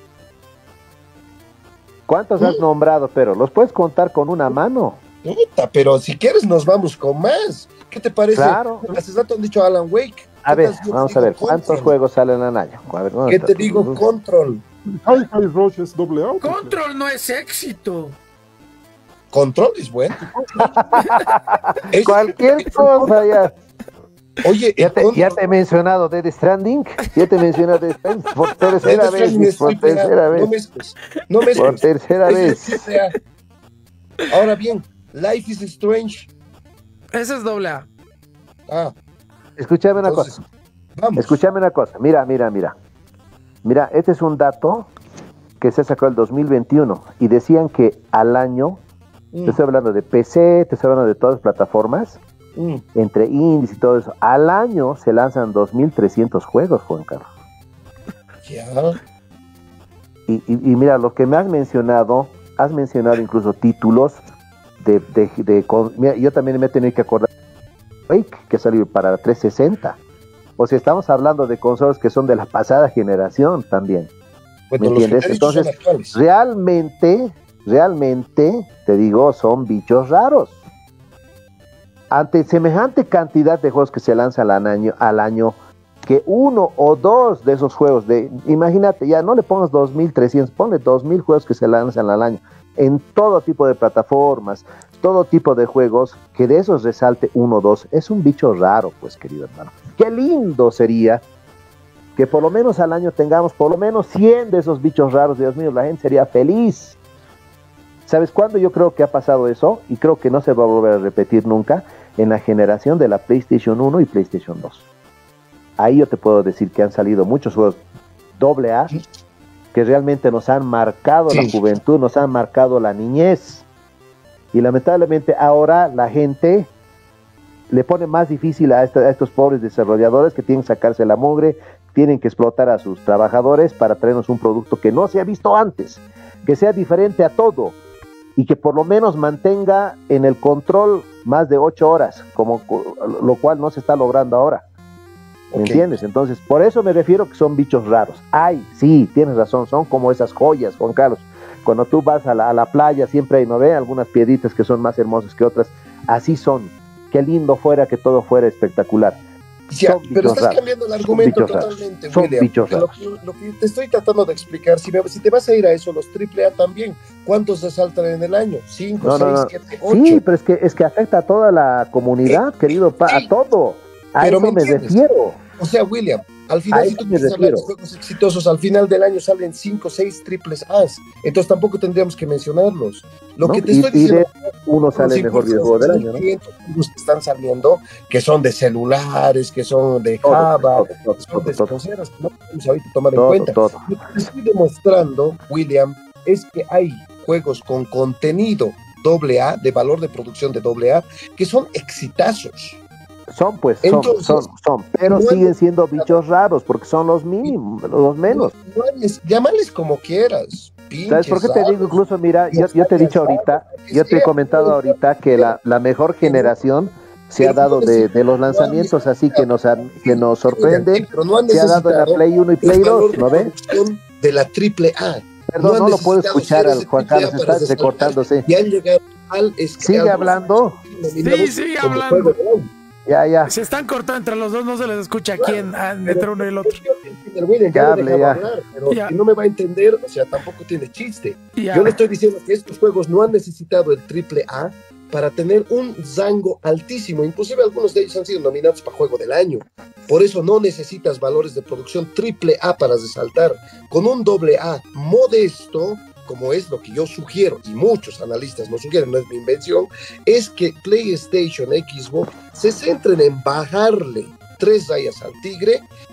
¿Cuántos has nombrado? Pero los puedes contar con una mano. puta, pero si quieres nos vamos con más. ¿Qué te parece? Claro. Hace rato han dicho Alan Wake. A ¿Qué ver, tal si yo te vamos a digo ver, ¿cuántos Control? juegos salen al año? A ver, ¿dónde ¿Qué está? te digo? Control. Hi-Fi Rush es doble A. ¿o qué? Control no es éxito. Control es bueno. Es- Cualquier cosa ya. Oye, Ya el te Control- he mencionado Dead Stranding. Ya te he mencionado Death Stranding por tercera Death Stranding vez. es Por triple A. tercera No vez. mezcles. No mezcles. Por tercera Es de vez. triple A. Ahora bien, Life is Strange. Ese es doble A. Ah, Escúchame una entonces, cosa. vamos. Escúchame una cosa. Mira. Mira, este es un dato que se sacó el 2021 y decían que al año, te estoy hablando de PC, te estoy hablando de todas las plataformas, entre indies y todo eso, al año se lanzan 2.300 juegos, Juan Carlos. Ya. Y mira, lo que me has mencionado incluso títulos mira, yo también me he tenido que acordar de Quake, que salió para 360. O sea, estamos hablando de consolas que son de la pasada generación también. Bueno, ¿Me los que entiendes? te he dicho son Entonces, actuales. realmente, te digo, son bichos raros. Ante semejante cantidad de juegos que se lanzan al año, que uno o dos de esos juegos, imagínate, ya no le pongas 2.300, ponle 2.000 juegos que se lanzan al año, en todo tipo de plataformas, todo tipo de juegos, que de esos resalte uno o dos, es un bicho raro, pues, querido hermano. Qué lindo sería que por lo menos al año tengamos por lo menos 100 de esos bichos raros. Dios mío, la gente sería feliz. ¿Sabes cuándo yo creo que ha pasado eso? Y creo que no se va a volver a repetir nunca, en la generación de la PlayStation 1 y PlayStation 2. Ahí yo te puedo decir que han salido muchos juegos AA que realmente nos han marcado la juventud, nos han marcado la niñez. Y lamentablemente ahora la gente le pone más difícil a estos pobres desarrolladores que tienen que sacarse la mugre, tienen que explotar a sus trabajadores para traernos un producto que no se ha visto antes, que sea diferente a todo y que por lo menos mantenga en el control más de 8 horas, lo cual no se está logrando ahora. ¿Me entiendes? Entonces, por eso me refiero que son bichos raros. Sí, tienes razón, son como esas joyas, Juan Carlos. Cuando tú vas a la playa, siempre hay, ¿no ve? Algunas piedritas que son más hermosas que otras. Así son. Qué lindo fuera que todo fuera espectacular. Ya, pero estás cambiando el argumento totalmente, William. Lo que te estoy tratando de explicar, si te vas a ir a eso, los AAA también, ¿cuántos resaltan en el año? 5, 6, 7, 8. Sí, pero es que afecta a toda la comunidad, querido, a todo. A eso me refiero. O sea, William, al final, si tú quieres hablar de juegos exitosos, al final del año salen 5, 6 triples A's. Entonces tampoco tendríamos que mencionarlos. Lo que te estoy diciendo, uno sale mejor videojuego del año, ¿no? Los que están saliendo, que son de celulares, que son de Java, que son de consolas, que no podemos ahorita tomar en cuenta. Lo que te estoy demostrando, William, es que hay juegos con contenido AA, de valor de producción de AA, que son exitazos. Son, pero siguen siendo bichos raros, porque son los mínimos, los menos. Llámales como quieras. ¿Sabes por qué te digo? Incluso, mira, yo te he dicho ahorita, yo te he comentado ahorita que la mejor generación se ha dado de los lanzamientos así que nos sorprenden, se ha dado en la Play 1 y Play 2, ¿no ves? De la AAA. Perdón, no lo puedo escuchar al Juan Carlos, está recortándose. Y han llegado al sigue hablando. Sí, sigue hablando. Ya. Se están cortando entre los dos, no se les escucha a quién, entre uno y el otro. Ya hablar, pero si no me va a entender, o sea, tampoco tiene chiste. Yo le estoy diciendo que estos juegos no han necesitado el AAA para tener un rango altísimo. Inclusive algunos de ellos han sido nominados para Juego del Año. Por eso no necesitas valores de producción AAA para resaltar. Con un AA modesto, como es lo que yo sugiero, y muchos analistas lo sugieren, no es mi invención, es que PlayStation, Xbox, se centren en bajarle 3 rayas al tigre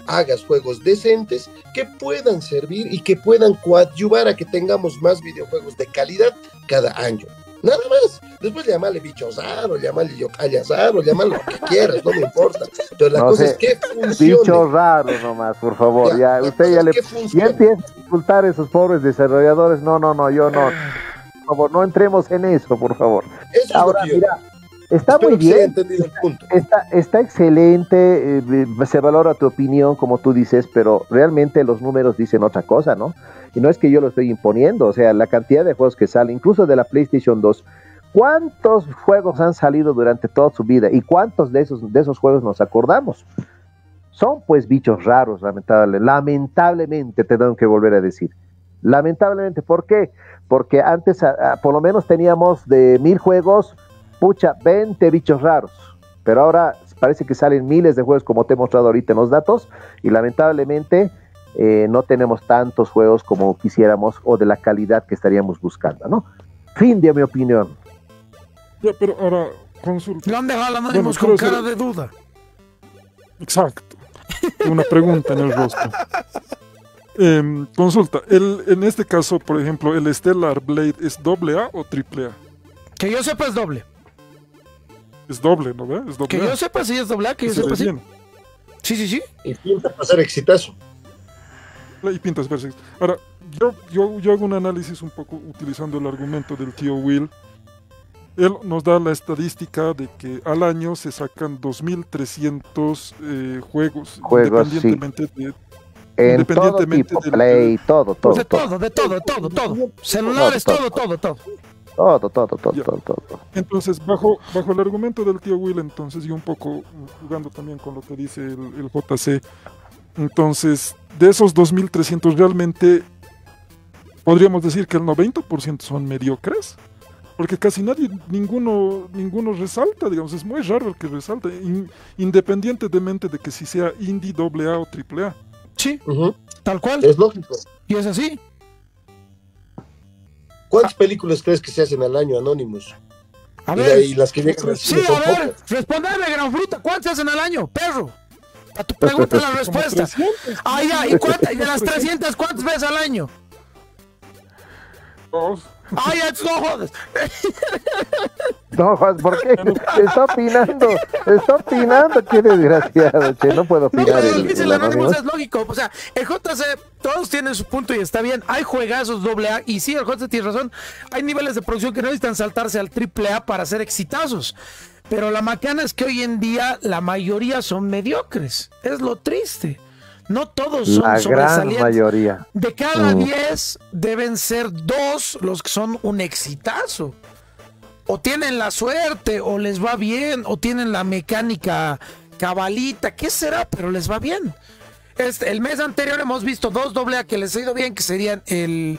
hagas juegos decentes que puedan servir y que puedan coadyuvar a que tengamos más videojuegos de calidad cada año. Nada más. Después llámale bichos raros, llámale yocayas raros, llámale lo que quieras, no me importa. Pero la cosa es que funcione. Bichos raros nomás, por favor. Ya usted ya empieza a insultar a esos pobres desarrolladores. No, yo no. Por favor, no entremos en eso, por favor. Eso ahora, es lo que mira, está muy bien. Está excelente. Se valora tu opinión, como tú dices, pero realmente los números dicen otra cosa, ¿no? Y no es que yo lo estoy imponiendo, o sea, la cantidad de juegos que salen, incluso de la PlayStation 2, ¿cuántos juegos han salido durante toda su vida? ¿Y cuántos de esos juegos nos acordamos? Son pues bichos raros, lamentablemente te tengo que volver a decir. Lamentablemente, ¿por qué? Porque antes por lo menos teníamos de 1000 juegos, 20 bichos raros, pero ahora parece que salen miles de juegos como te he mostrado ahorita en los datos, y lamentablemente no tenemos tantos juegos como quisiéramos o de la calidad que estaríamos buscando, ¿no? Fin de mi opinión. Ya, pero ahora consulta. Lo han dejado Anonymous con cara de duda. Exacto. Una pregunta en el rostro. Consulta, en este caso, por ejemplo, el Stellar Blade ¿es AA o AAA? Que yo sepa es doble. Es doble, ¿no ve? Es doble. Que yo sepa sí es AA, que yo sepa sí. Sí. Y pinta para ser exitazo. Y pintas versus. Ahora, yo hago un análisis un poco utilizando el argumento del tío Will. Él nos da la estadística de que al año se sacan 2.300 juegos, independientemente sí. En todo tipo, Play, todo. De todo. Celulares, todo. Todo. Entonces, bajo el argumento del tío Will, entonces, y un poco jugando también con lo que dice el JC, entonces, de esos 2.300 realmente podríamos decir que el 90% son mediocres, porque casi ninguno resalta, digamos, es muy raro el que resalta, independientemente de que si sea indie, AA o AAA. Sí, tal cual. Es lógico. Y es así. ¿Cuántas películas crees que se hacen al año, Anonymous? A ver. Y las que llegan sí, a ver, respondeme, gran fruta. ¿Cuántas se hacen al año, perro? A tu pregunta la respuesta. Ya, ¿y de las 300 cuántas veces al año? 2. Ya, no jodas. No, Juan, ¿por qué? Está opinando, qué desgraciado, che, no puedo opinar. No, pero lo que dice el Anonymous es lógico, o sea, el JC, todos tienen su punto y está bien, hay juegazos AA, y sí, el JC tiene razón, hay niveles de producción que no necesitan saltarse al AAA para ser exitazos, pero la macana es que hoy en día la mayoría son mediocres, es lo triste. No todos son la sobresalientes. Gran mayoría. De cada 10 deben ser 2 los que son un exitazo. O tienen la suerte, o les va bien, o tienen la mecánica cabalita, ¿qué será? Pero les va bien. El mes anterior hemos visto 2 AA que les ha ido bien, que serían el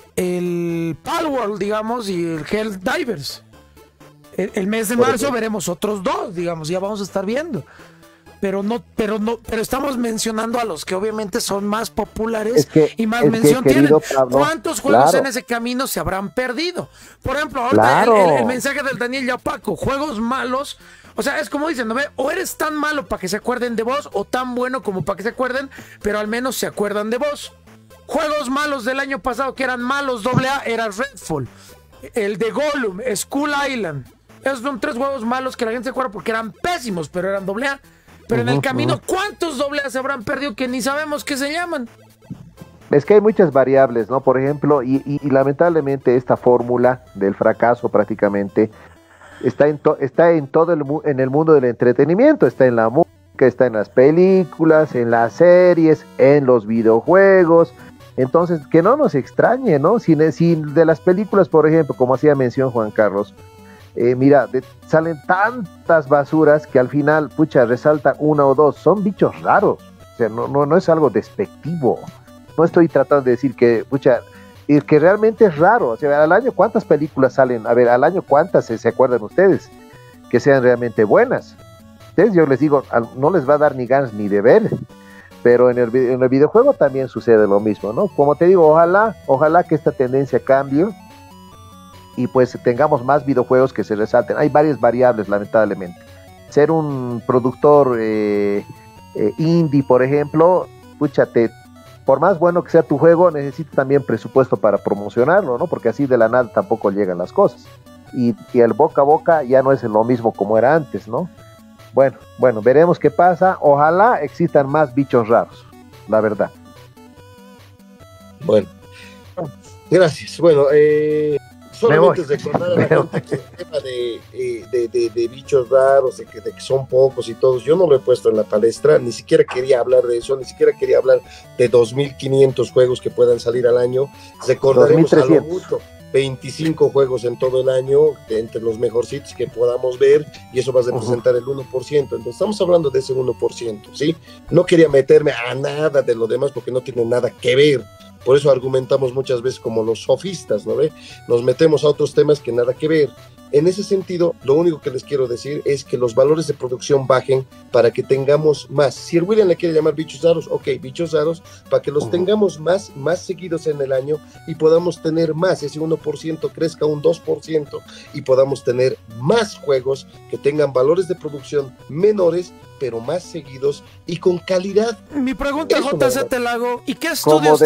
Palworld, digamos, y el Helldivers. El mes de marzo veremos otros 2, digamos, ya vamos a estar viendo. Pero estamos mencionando a los que obviamente son más populares y más mención tienen. Pablo, ¿cuántos juegos en ese camino se habrán perdido? Por ejemplo, ahorita el mensaje del Daniel Yapaco, juegos malos, o sea, es como dicen, ¿no ve? O eres tan malo para que se acuerden de vos, o tan bueno como para que se acuerden, pero al menos se acuerdan de vos. Juegos malos del año pasado que eran malos AA era Redfall, el de Gollum, Skull Island. Esos son 3 juegos malos que la gente se acuerda porque eran pésimos, pero eran AA. Pero en el camino, ¿cuántos AA se habrán perdido que ni sabemos qué se llaman? Es que hay muchas variables, ¿no? Por ejemplo, y lamentablemente esta fórmula del fracaso prácticamente está en todo en el mundo del entretenimiento, está en la música, está en las películas, en las series, en los videojuegos. Entonces, que no nos extrañe, ¿no? Si de las películas, por ejemplo, como hacía mención Juan Carlos, mira, salen tantas basuras que al final, resaltan 1 o 2, son bichos raros, o sea, no es algo despectivo, no estoy tratando de decir que, que realmente es raro, o sea, al año cuántas películas salen, a ver, al año cuántas se acuerdan ustedes, que sean realmente buenas. Entonces yo les digo, no les va a dar ni ganas ni de ver, pero en el videojuego también sucede lo mismo, ¿no? Como te digo, ojalá que esta tendencia cambie, y pues tengamos más videojuegos que se resalten. Hay varias variables, lamentablemente. Ser un productor indie, por ejemplo, escúchate, por más bueno que sea tu juego, necesita también presupuesto para promocionarlo, ¿no? Porque así de la nada tampoco llegan las cosas. Y el boca a boca ya no es lo mismo como era antes, ¿no? Bueno, veremos qué pasa. Ojalá existan más bichos raros, la verdad. Bueno, gracias. Bueno, solamente recordar a la gente que el tema de bichos raros, de que son pocos y todos, yo no lo he puesto en la palestra, ni siquiera quería hablar de eso, ni siquiera quería hablar de 2.500 juegos que puedan salir al año. Recordaremos a lo mucho 25 juegos en todo el año, entre los mejorcitos que podamos ver, y eso va a representar el 1%. Entonces estamos hablando de ese 1%, ¿sí? No quería meterme a nada de lo demás porque no tiene nada que ver. Por eso argumentamos muchas veces como los sofistas, ¿no ve? Nos metemos a otros temas que nada que ver. En ese sentido, lo único que les quiero decir es que los valores de producción bajen para que tengamos más. Si el William le quiere llamar bichos raros, ok, bichos raros, para que los tengamos más seguidos en el año y podamos tener más, ese 1% crezca un 2% y podamos tener más juegos que tengan valores de producción menores, pero más seguidos y con calidad. Mi pregunta, JC, te la hago. ¿Y qué estudios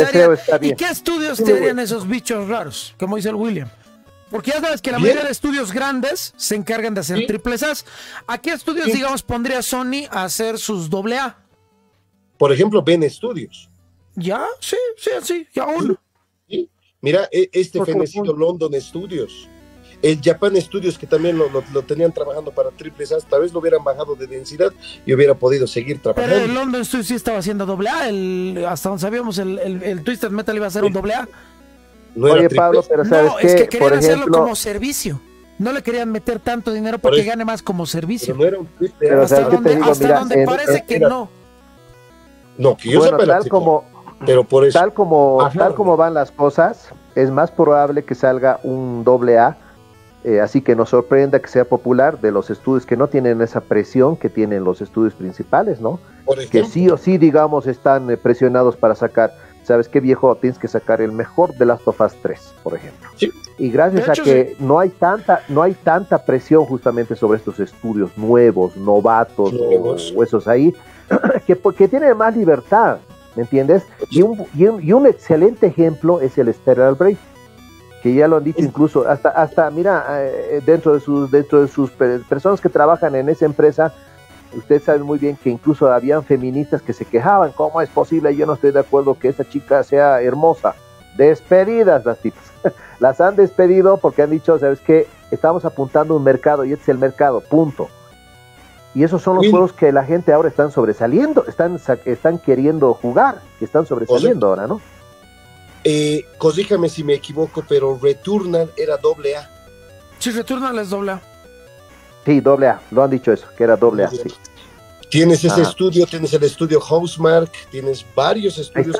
te harían esos bichos raros? Como dice el William. Porque ya sabes que la mayoría de estudios grandes se encargan de hacer triples A's. ¿A qué estudios, digamos, pondría Sony a hacer sus AA? Por ejemplo, Ben Studios. Ya, sí, ya uno. Sí. Mira, este fenecido London Studios. El Japan Studios, que también lo tenían trabajando para triples A's, tal vez lo hubieran bajado de densidad y hubiera podido seguir trabajando. Pero el London Studios sí estaba haciendo AA. Hasta donde sabíamos, el Twisted Metal iba a ser un AA. No. Oye, Pablo, pero ¿sabes qué? Es que querían hacerlo como servicio. No le querían meter tanto dinero para que gane más como servicio. Pero no era un triple A. Pero ¿sabes qué te digo? Hasta donde parece que no. No, que yo sepa, pero por eso. Tal como van las cosas, es más probable que salga un AA, así que nos sorprenda que sea popular, de los estudios que no tienen esa presión que tienen los estudios principales, ¿no? Que sí o sí, digamos, están presionados para sacar. ¿Sabes qué, viejo? Tienes que sacar el mejor de Last of Us 3, por ejemplo. Sí. Y gracias a que no hay tanta presión justamente sobre estos estudios nuevos, novatos o esos ahí, que tienen más libertad, ¿me entiendes? Y un excelente ejemplo es el Stellar Blade, que ya lo han dicho incluso, hasta mira, dentro de sus personas que trabajan en esa empresa. Ustedes saben muy bien que incluso habían feministas que se quejaban, ¿cómo es posible? Yo no estoy de acuerdo que esa chica sea hermosa. Despedidas las tipas. Las han despedido porque han dicho, ¿sabes qué? Estamos apuntando a un mercado y este es el mercado, punto. Y esos son los juegos que la gente ahora están sobresaliendo, están queriendo jugar, que están sobresaliendo ahora, ¿no? Corríjame si me equivoco, pero Returnal era AA. Sí, Returnal es AA. Sí, AA, lo han dicho eso, que era AA, sí. Tienes ese estudio, tienes el estudio Housemarque, tienes varios estudios.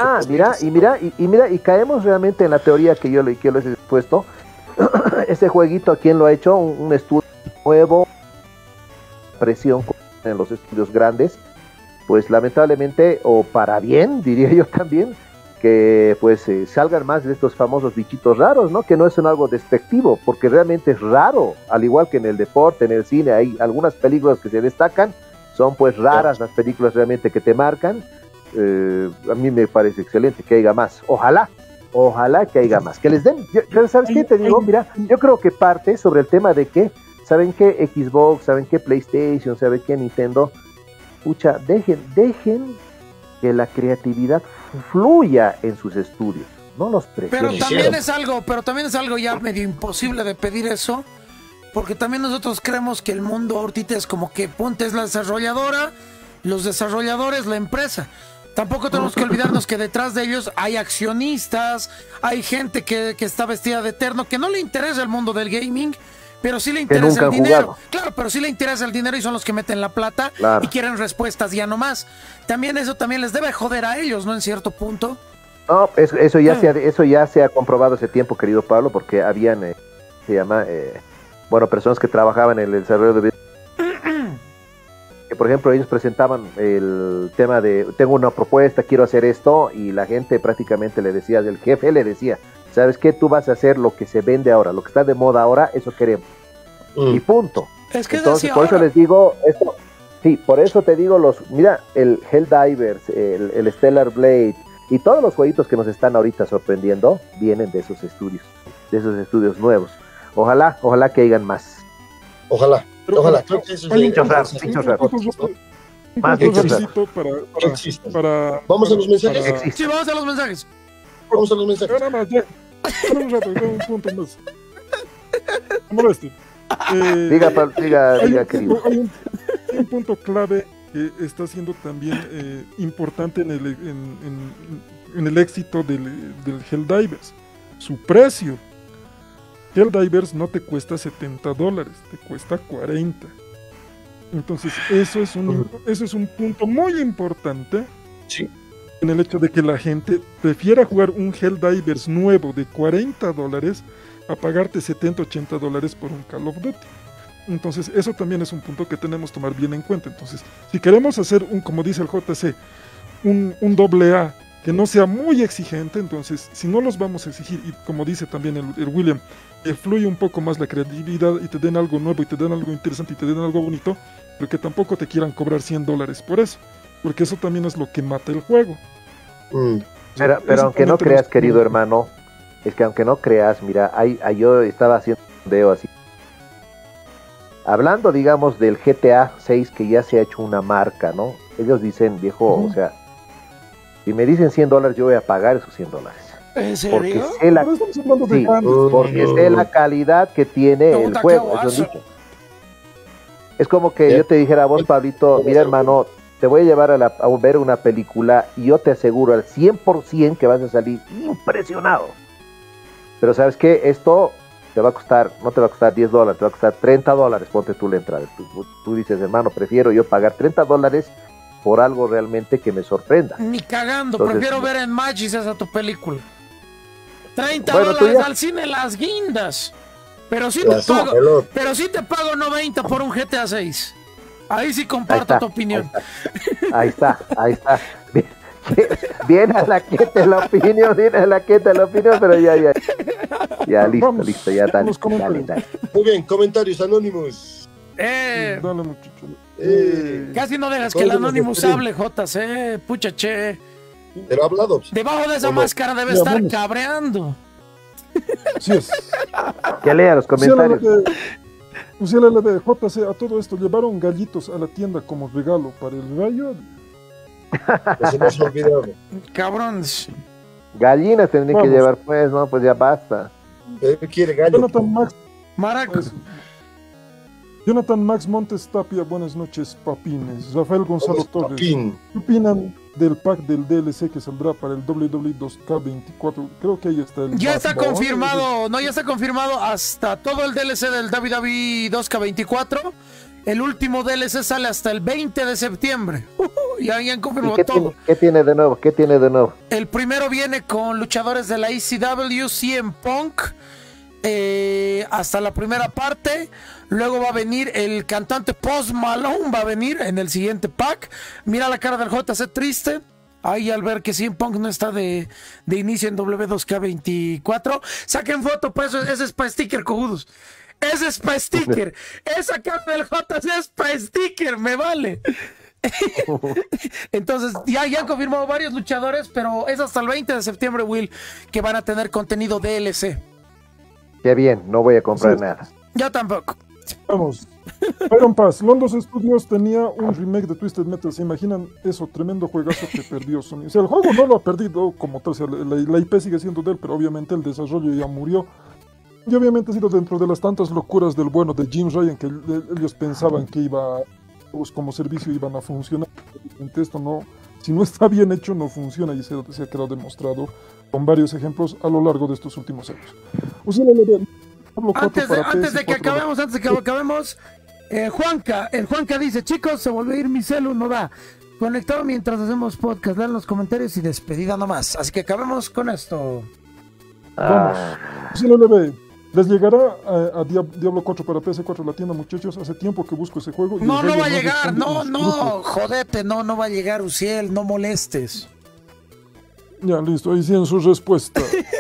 Y caemos realmente en la teoría que yo les he puesto. Ese jueguito, ¿quién lo ha hecho? Un estudio nuevo, presión en los estudios grandes, pues lamentablemente, o para bien, diría yo también, que pues salgan más de estos famosos bichitos raros, ¿no? Que no es algo despectivo, porque realmente es raro, al igual que en el deporte, en el cine, hay algunas películas que se destacan, son pues raras las películas realmente que te marcan. A mí me parece excelente que haya más, ojalá que haya más, que les den, ¿sabes qué? Te digo, mira, yo creo que parte sobre el tema de que, ¿saben qué? Xbox, ¿saben qué? PlayStation, ¿saben qué? Nintendo, pucha, dejen que la creatividad fluya en sus estudios, no los presionen. Pero también es algo ya medio imposible de pedir eso, porque también nosotros creemos que el mundo ahorita es como que Ponte es la desarrolladora, los desarrolladores la empresa. Tampoco tenemos que olvidarnos que detrás de ellos hay accionistas, hay gente que está vestida de eterno, que no le interesa el mundo del gaming, pero sí le interesa el dinero. Claro, pero sí le interesa el dinero y son los que meten la plata y quieren respuestas ya no más. También eso también les debe joder a ellos, ¿no? En cierto punto. No, eso ya se ha comprobado hace tiempo, querido Pablo, porque habían, personas que trabajaban en el desarrollo de que, por ejemplo, ellos presentaban el tema de, tengo una propuesta, quiero hacer esto, y la gente prácticamente le decía, el jefe le decía, ¿sabes qué? Tú vas a hacer lo que se vende ahora, lo que está de moda ahora, eso queremos. Y punto. Es que entonces, por eso les digo, Sí, por eso te digo, mira, el Helldivers, el Stellar Blade y todos los jueguitos que nos están ahorita sorprendiendo vienen de esos estudios nuevos. Ojalá que hayan más. Ojalá. Creo que eso es Más para ¿Vamos a los mensajes? Sí, vamos a los mensajes. Vamos a los mensajes. Nada más, ya. Un rato, un punto más. No moleste. Diga, querido. Hay un punto clave que está siendo también importante en el éxito del Helldivers. Su precio. Helldivers no te cuesta $70, te cuesta 40. Entonces, eso es un punto muy importante. Sí. En el hecho de que la gente prefiera jugar un Helldivers nuevo de $40 a pagarte $70-$80 por un Call of Duty. Entonces, eso también es un punto que tenemos que tomar bien en cuenta. Entonces, si queremos hacer como dice el JC, un AA que no sea muy exigente, entonces, si no los vamos a exigir, y como dice también el William, que fluye un poco más la creatividad y te den algo nuevo y te den algo interesante y te den algo bonito, pero que tampoco te quieran cobrar $100 por eso, porque eso también es lo que mata el juego. Pero aunque no creas, querido hermano, es que aunque no creas, mira, yo estaba haciendo un video así, hablando, digamos, del GTA 6 que ya se ha hecho una marca, ¿no? Ellos dicen, viejo, o sea, si me dicen $100, yo voy a pagar esos $100. ¿En serio? Porque sé la calidad que tiene el juego. Es como que yo te dijera a vos, Pablito, mira, hermano, te voy a llevar a ver una película y yo te aseguro al 100% que vas a salir impresionado. Pero ¿sabes qué? Esto te va a costar, no te va a costar $10, te va a costar $30, ponte tú la entrada. Tú dices, hermano, prefiero yo pagar $30 por algo realmente que me sorprenda. Ni cagando, entonces, prefiero ver en Magis esa tu película. $30 al cine, las guindas. Pero sí te pago 90 por un GTA 6. Ahí sí comparto tu opinión. Ahí está. Viene a la queta la opinión, pero ya listo, ya dale. Muy bien, comentarios anónimos. Dale, muchacho. Casi no dejas que el Anonymous hable, JC, pucha che. Pero ha hablado. Debajo de esa máscara debe estar cabreando. Sí es. Que lea los comentarios. JC, a todo esto, ¿llevaron gallitos a la tienda como regalo para el gallo? Se nos ha olvidado. Cabrones. Gallinas tendrían que llevar, pues, no, pues ya basta. Quiere gallo. Jonathan Max. Maracos. Jonathan Max Montes Tapia, buenas noches, papines. Rafael Gonzalo Torres. Papín. ¿Qué opinan del pack del DLC que saldrá para el WWE 2K24? Creo que ahí está el. Ya está confirmado, ya está confirmado hasta todo el DLC del WWE 2K24. El último DLC sale hasta el 20 de septiembre. Ya han confirmado todo. ¿Qué tiene de nuevo? El primero viene con luchadores de la ECW, CM Punk. Hasta la primera parte. Luego va a venir el cantante Post Malone, va a venir en el siguiente pack. Mira la cara del JC triste ahí al ver que CM Punk no está de inicio en W2K24. Saquen foto, pues ese es para sticker, cojudos. Ese es para sticker. Esa cara del JC es para sticker, me vale. Entonces ya han confirmado varios luchadores, pero es hasta el 20 de septiembre, Will, que van a tener contenido DLC. Qué bien, no voy a comprar nada. Yo tampoco. Vamos. Iron Pass, Londos Studios tenía un remake de Twisted Metal. ¿Se imaginan eso? Tremendo juegazo que perdió Sony. O sea, el juego no lo ha perdido como tal. O sea, la IP sigue siendo de él, pero obviamente el desarrollo ya murió. Y obviamente ha sido dentro de las tantas locuras del bueno de Jim Ryan que ellos pensaban que como servicio iban a funcionar. Esto no, si no está bien hecho, no funciona, y se ha quedado demostrado con varios ejemplos a lo largo de estos últimos años. O sea, antes de que acabemos, el Juanca dice, chicos, se volvió a ir mi celu, no da. Conectado mientras hacemos podcast, dan los comentarios y despedida nomás. Así que acabemos con esto. Vamos. ¿Les llegará a Diablo 4 para PS4 la tienda, muchachos? Hace tiempo que busco ese juego. No va a llegar, jodete, no va a llegar, Uciel, no molestes. Ya, listo, ahí sí en su respuesta.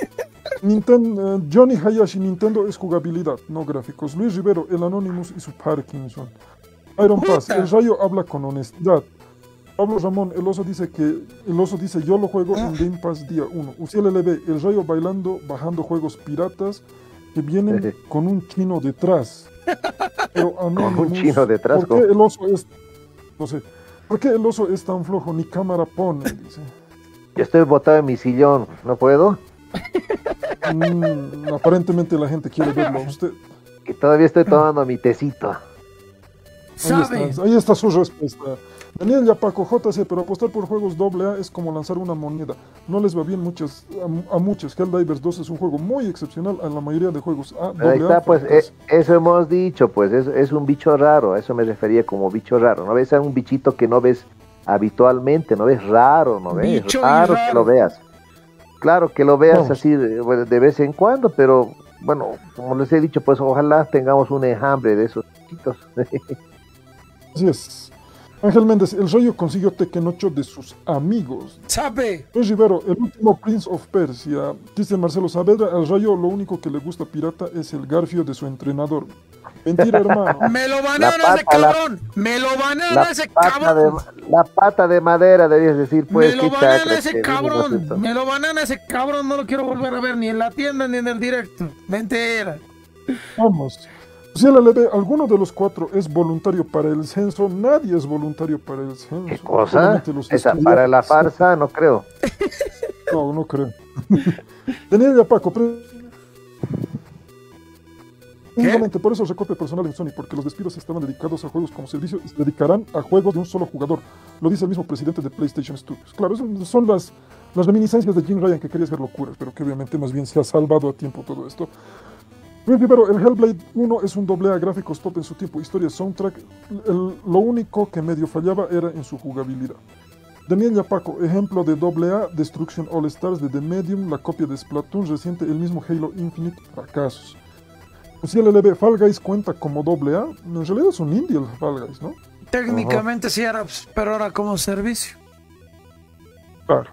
Johnny Hayashi, Nintendo es jugabilidad, no gráficos. Luis Rivero, el Anonymous y su Parkinson. Iron Pass, Puta. el Rayo habla con honestidad. Pablo Ramón, el oso dice yo lo juego en Game Pass día 1. Uciel LB, el Rayo bajando juegos piratas que vienen con un chino detrás. Pero Con un chino detrás. ¿Por qué el oso es, no sé, por qué el oso es tan flojo? Ni cámara pone, dice. Yo estoy botado en mi sillón, ¿no puedo? Aparentemente la gente quiere verlo a usted. Que todavía estoy tomando mi tecito. ¿Sabe? Ahí está su respuesta. Daniel Yapaco, JC, pero apostar por juegos AA es como lanzar una moneda. No les va bien a muchos. Helldivers 2 es un juego muy excepcional a la mayoría de juegos AA. Ahí está, pues, eso hemos dicho, pues, es un bicho raro, a eso me refería como bicho raro. ¿No ves a un bichito que no ves habitualmente? ¿No ves raro? ¿No ves? Bicho Raro raro. que lo veas. Claro que lo veas Vamos. así de vez en cuando, pero, bueno, como les he dicho, pues, ojalá tengamos un enjambre de esos bichitos. Así es. Ángel Méndez, el Rayo consiguió Tekken 8 de sus amigos. ¿Sabe? Luis Rivero, el último Prince of Persia. Cristian Marcelo Saavedra, al Rayo lo único que le gusta pirata es el garfio de su entrenador. Mentira, hermano. Me lo banaron La ese pata, cabrón. Me lo banaron ese cabrón. La pata de madera, debías decir, pues. Me lo qué banaron chacra, ese que cabrón. vimos esto. Me lo banaron ese cabrón. No lo quiero volver a ver ni en la tienda ni en el directo. Mentira. Vamos. Si el LB, alguno de los cuatro es voluntario para el censo, nadie es voluntario para el censo. ¿Qué cosa? Solamente los Esa, para la estudiantes. farsa, no creo. No, no creo. Daniel Yapaco, precisamente por eso el recorte personal en Sony, porque los despidos estaban dedicados a juegos como servicio y se dedicarán a juegos de un solo jugador. Lo dice el mismo presidente de PlayStation Studios. Claro, son las reminiscencias de Jim Ryan que quería hacer locuras, pero que obviamente más bien se ha salvado a tiempo todo esto. Luis Rivero, el Hellblade 1 es un AA, gráficos top en su tiempo, historia, soundtrack. Lo único que medio fallaba era en su jugabilidad. Daniel Yapaco, ejemplo de AA, Destruction All Stars de The Medium, la copia de Splatoon reciente, el mismo Halo Infinite, fracasos. Si el LB, Fall Guys cuenta como AA, en realidad es un indie el Fall Guys, ¿no? Técnicamente sí era, pero ahora como servicio. Claro.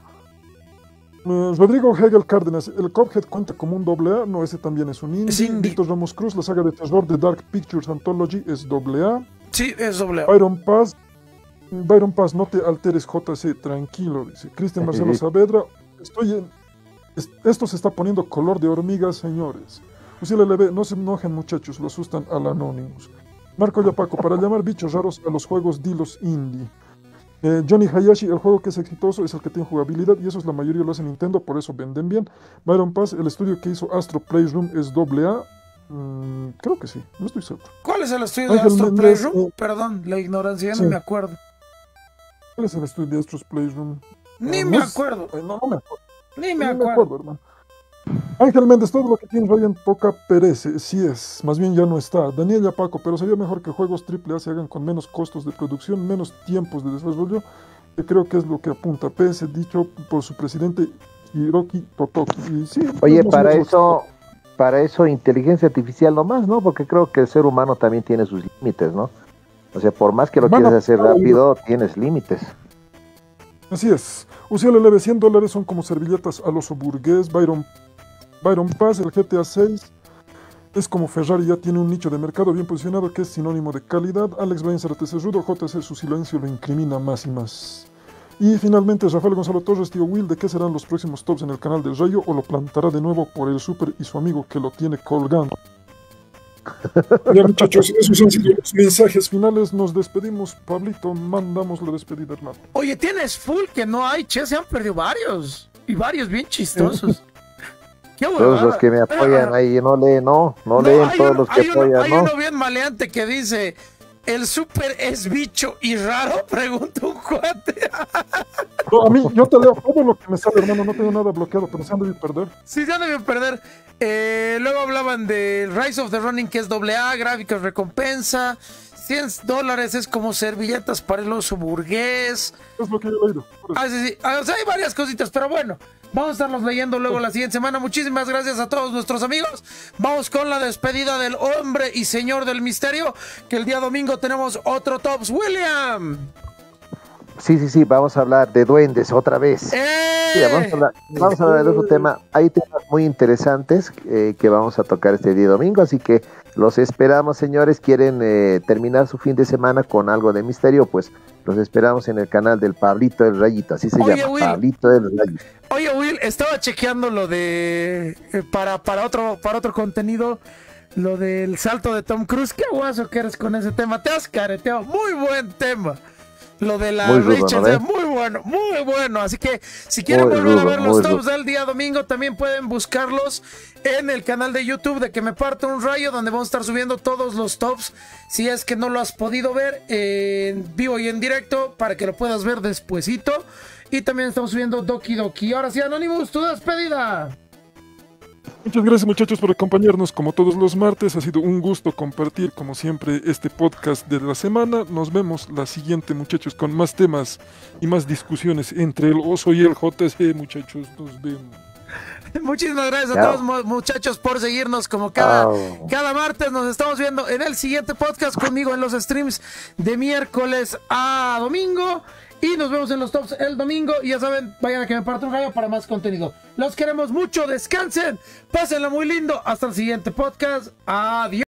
Rodrigo Hegel Cárdenas, el Cuphead cuenta como un AA, no, ese también es un indie. Es indie. Víctor Ramos Cruz, la saga de terror de Dark Pictures Anthology es AA. Sí, es doble. Byron Paz, no te alteres, JC, tranquilo, dice. Cristian Marcelo Saavedra, esto se está poniendo color de hormigas, señores. Uciel LB, no se enojen, muchachos, lo asustan al Anonymous. Marco Yapaco, para llamar bichos raros a los juegos dilos indie. Johnny Hayashi, el juego que es exitoso es el que tiene jugabilidad y eso es la mayoría lo hace Nintendo, por eso venden bien. Byron Paz, el estudio que hizo Astro Playroom es AA. Creo que sí, no estoy seguro. ¿Cuál es el estudio de Ángel Astro Méndez, Playroom? Perdón, la ignorancia, sí. no me acuerdo. ¿Cuál es el estudio de Astro Playroom? Ni No me es- acuerdo. No me acuerdo. Ni me No acuerdo. hermano. Ángel Méndez, todo lo que tiene Ryan toca perece, sí es, más bien ya no está. Daniel Yapaco, pero sería mejor que juegos AAA se hagan con menos costos de producción, menos tiempos de desarrollo, que creo que es lo que apunta PS, dicho por su presidente Hiroki Totoki. Y sí, Oye, más o menos para eso inteligencia artificial nomás, ¿no? Porque creo que el ser humano también tiene sus límites, ¿no? O sea, por más que lo Bueno, quieras hacer rápido, tienes límites. Así es. Uciel LB, $100 son como servilletas al oso burgués. Byron Paz, el GTA 6 es como Ferrari, ya tiene un nicho de mercado bien posicionado que es sinónimo de calidad. Alex Bryan Zárate Rudo, JC, su silencio lo incrimina más y más. Y finalmente Rafael Gonzalo Torres, tío Will, ¿de qué serán los próximos tops en el canal del Rayo o lo plantará de nuevo por el Super y su amigo que lo tiene colgando? Ya muchachos, esos han sido los mensajes finales. Nos despedimos. Pablito, mandamos la despedida, hermano. Oye, tienes full que no hay, che, se han perdido varios. Y varios bien chistosos. Qué Todos huevada. los que me apoyan ahí no leen, no No, leen hay todos uno- los que hay uno- apoyan, hay ¿no? uno bien maleante que dice: ¿el súper es bicho y raro? Pregunta un cuate. No, a mí, yo te leo todo lo que me sale, hermano. No tengo nada bloqueado, pero se han de perder. Sí, ya deben perder. Luego hablaban de Rise of the Running, que es AA, gráficos recompensa. $100 es como servilletas para el oso burgués. Es lo que yo he leído. Por eso. Sí. O sea, hay varias cositas, pero bueno. Vamos a estarlos leyendo luego la siguiente semana. Muchísimas gracias a todos nuestros amigos. Vamos con la despedida del hombre y señor del misterio, que el día domingo tenemos otro Tops. ¡William! Sí, vamos a hablar de duendes otra vez. Sí, vamos a hablar de otro tema. Hay temas muy interesantes que vamos a tocar este día domingo, así que Los esperamos, señores. ¿Quieren terminar su fin de semana con algo de misterio? Pues los esperamos en el canal del Pablito el Rayito, así se llama, Will, Pablito el Rayito. Oye, Will, estaba chequeando lo de para otro contenido, lo del salto de Tom Cruise. Qué guaso que eres con ese tema. Te has careteado. Muy buen tema. Lo de la Rachel, ¿no? Muy bueno. Así que si quieren volver a ver los tops del día domingo, también pueden buscarlos en el canal de YouTube de Que Me Parta un Rayo, donde vamos a estar subiendo todos los tops. Si es que no lo has podido ver en vivo y en directo, para que lo puedas ver despuesito. Y también estamos subiendo Doki Doki. Ahora sí, Anonymous, tu despedida. Muchas gracias, muchachos, por acompañarnos como todos los martes. Ha sido un gusto compartir, como siempre, este podcast de la semana. Nos vemos la siguiente, muchachos, con más temas y más discusiones entre el oso y el JC, muchachos. Nos vemos. Muchísimas gracias a todos, muchachos, por seguirnos como cada martes. Nos estamos viendo en el siguiente podcast conmigo en los streams de miércoles a domingo. Y nos vemos en los tops el domingo. Y ya saben, vayan a Que Me Parta un Rayo para más contenido. Los queremos mucho, descansen, pásenlo muy lindo. Hasta el siguiente podcast. Adiós.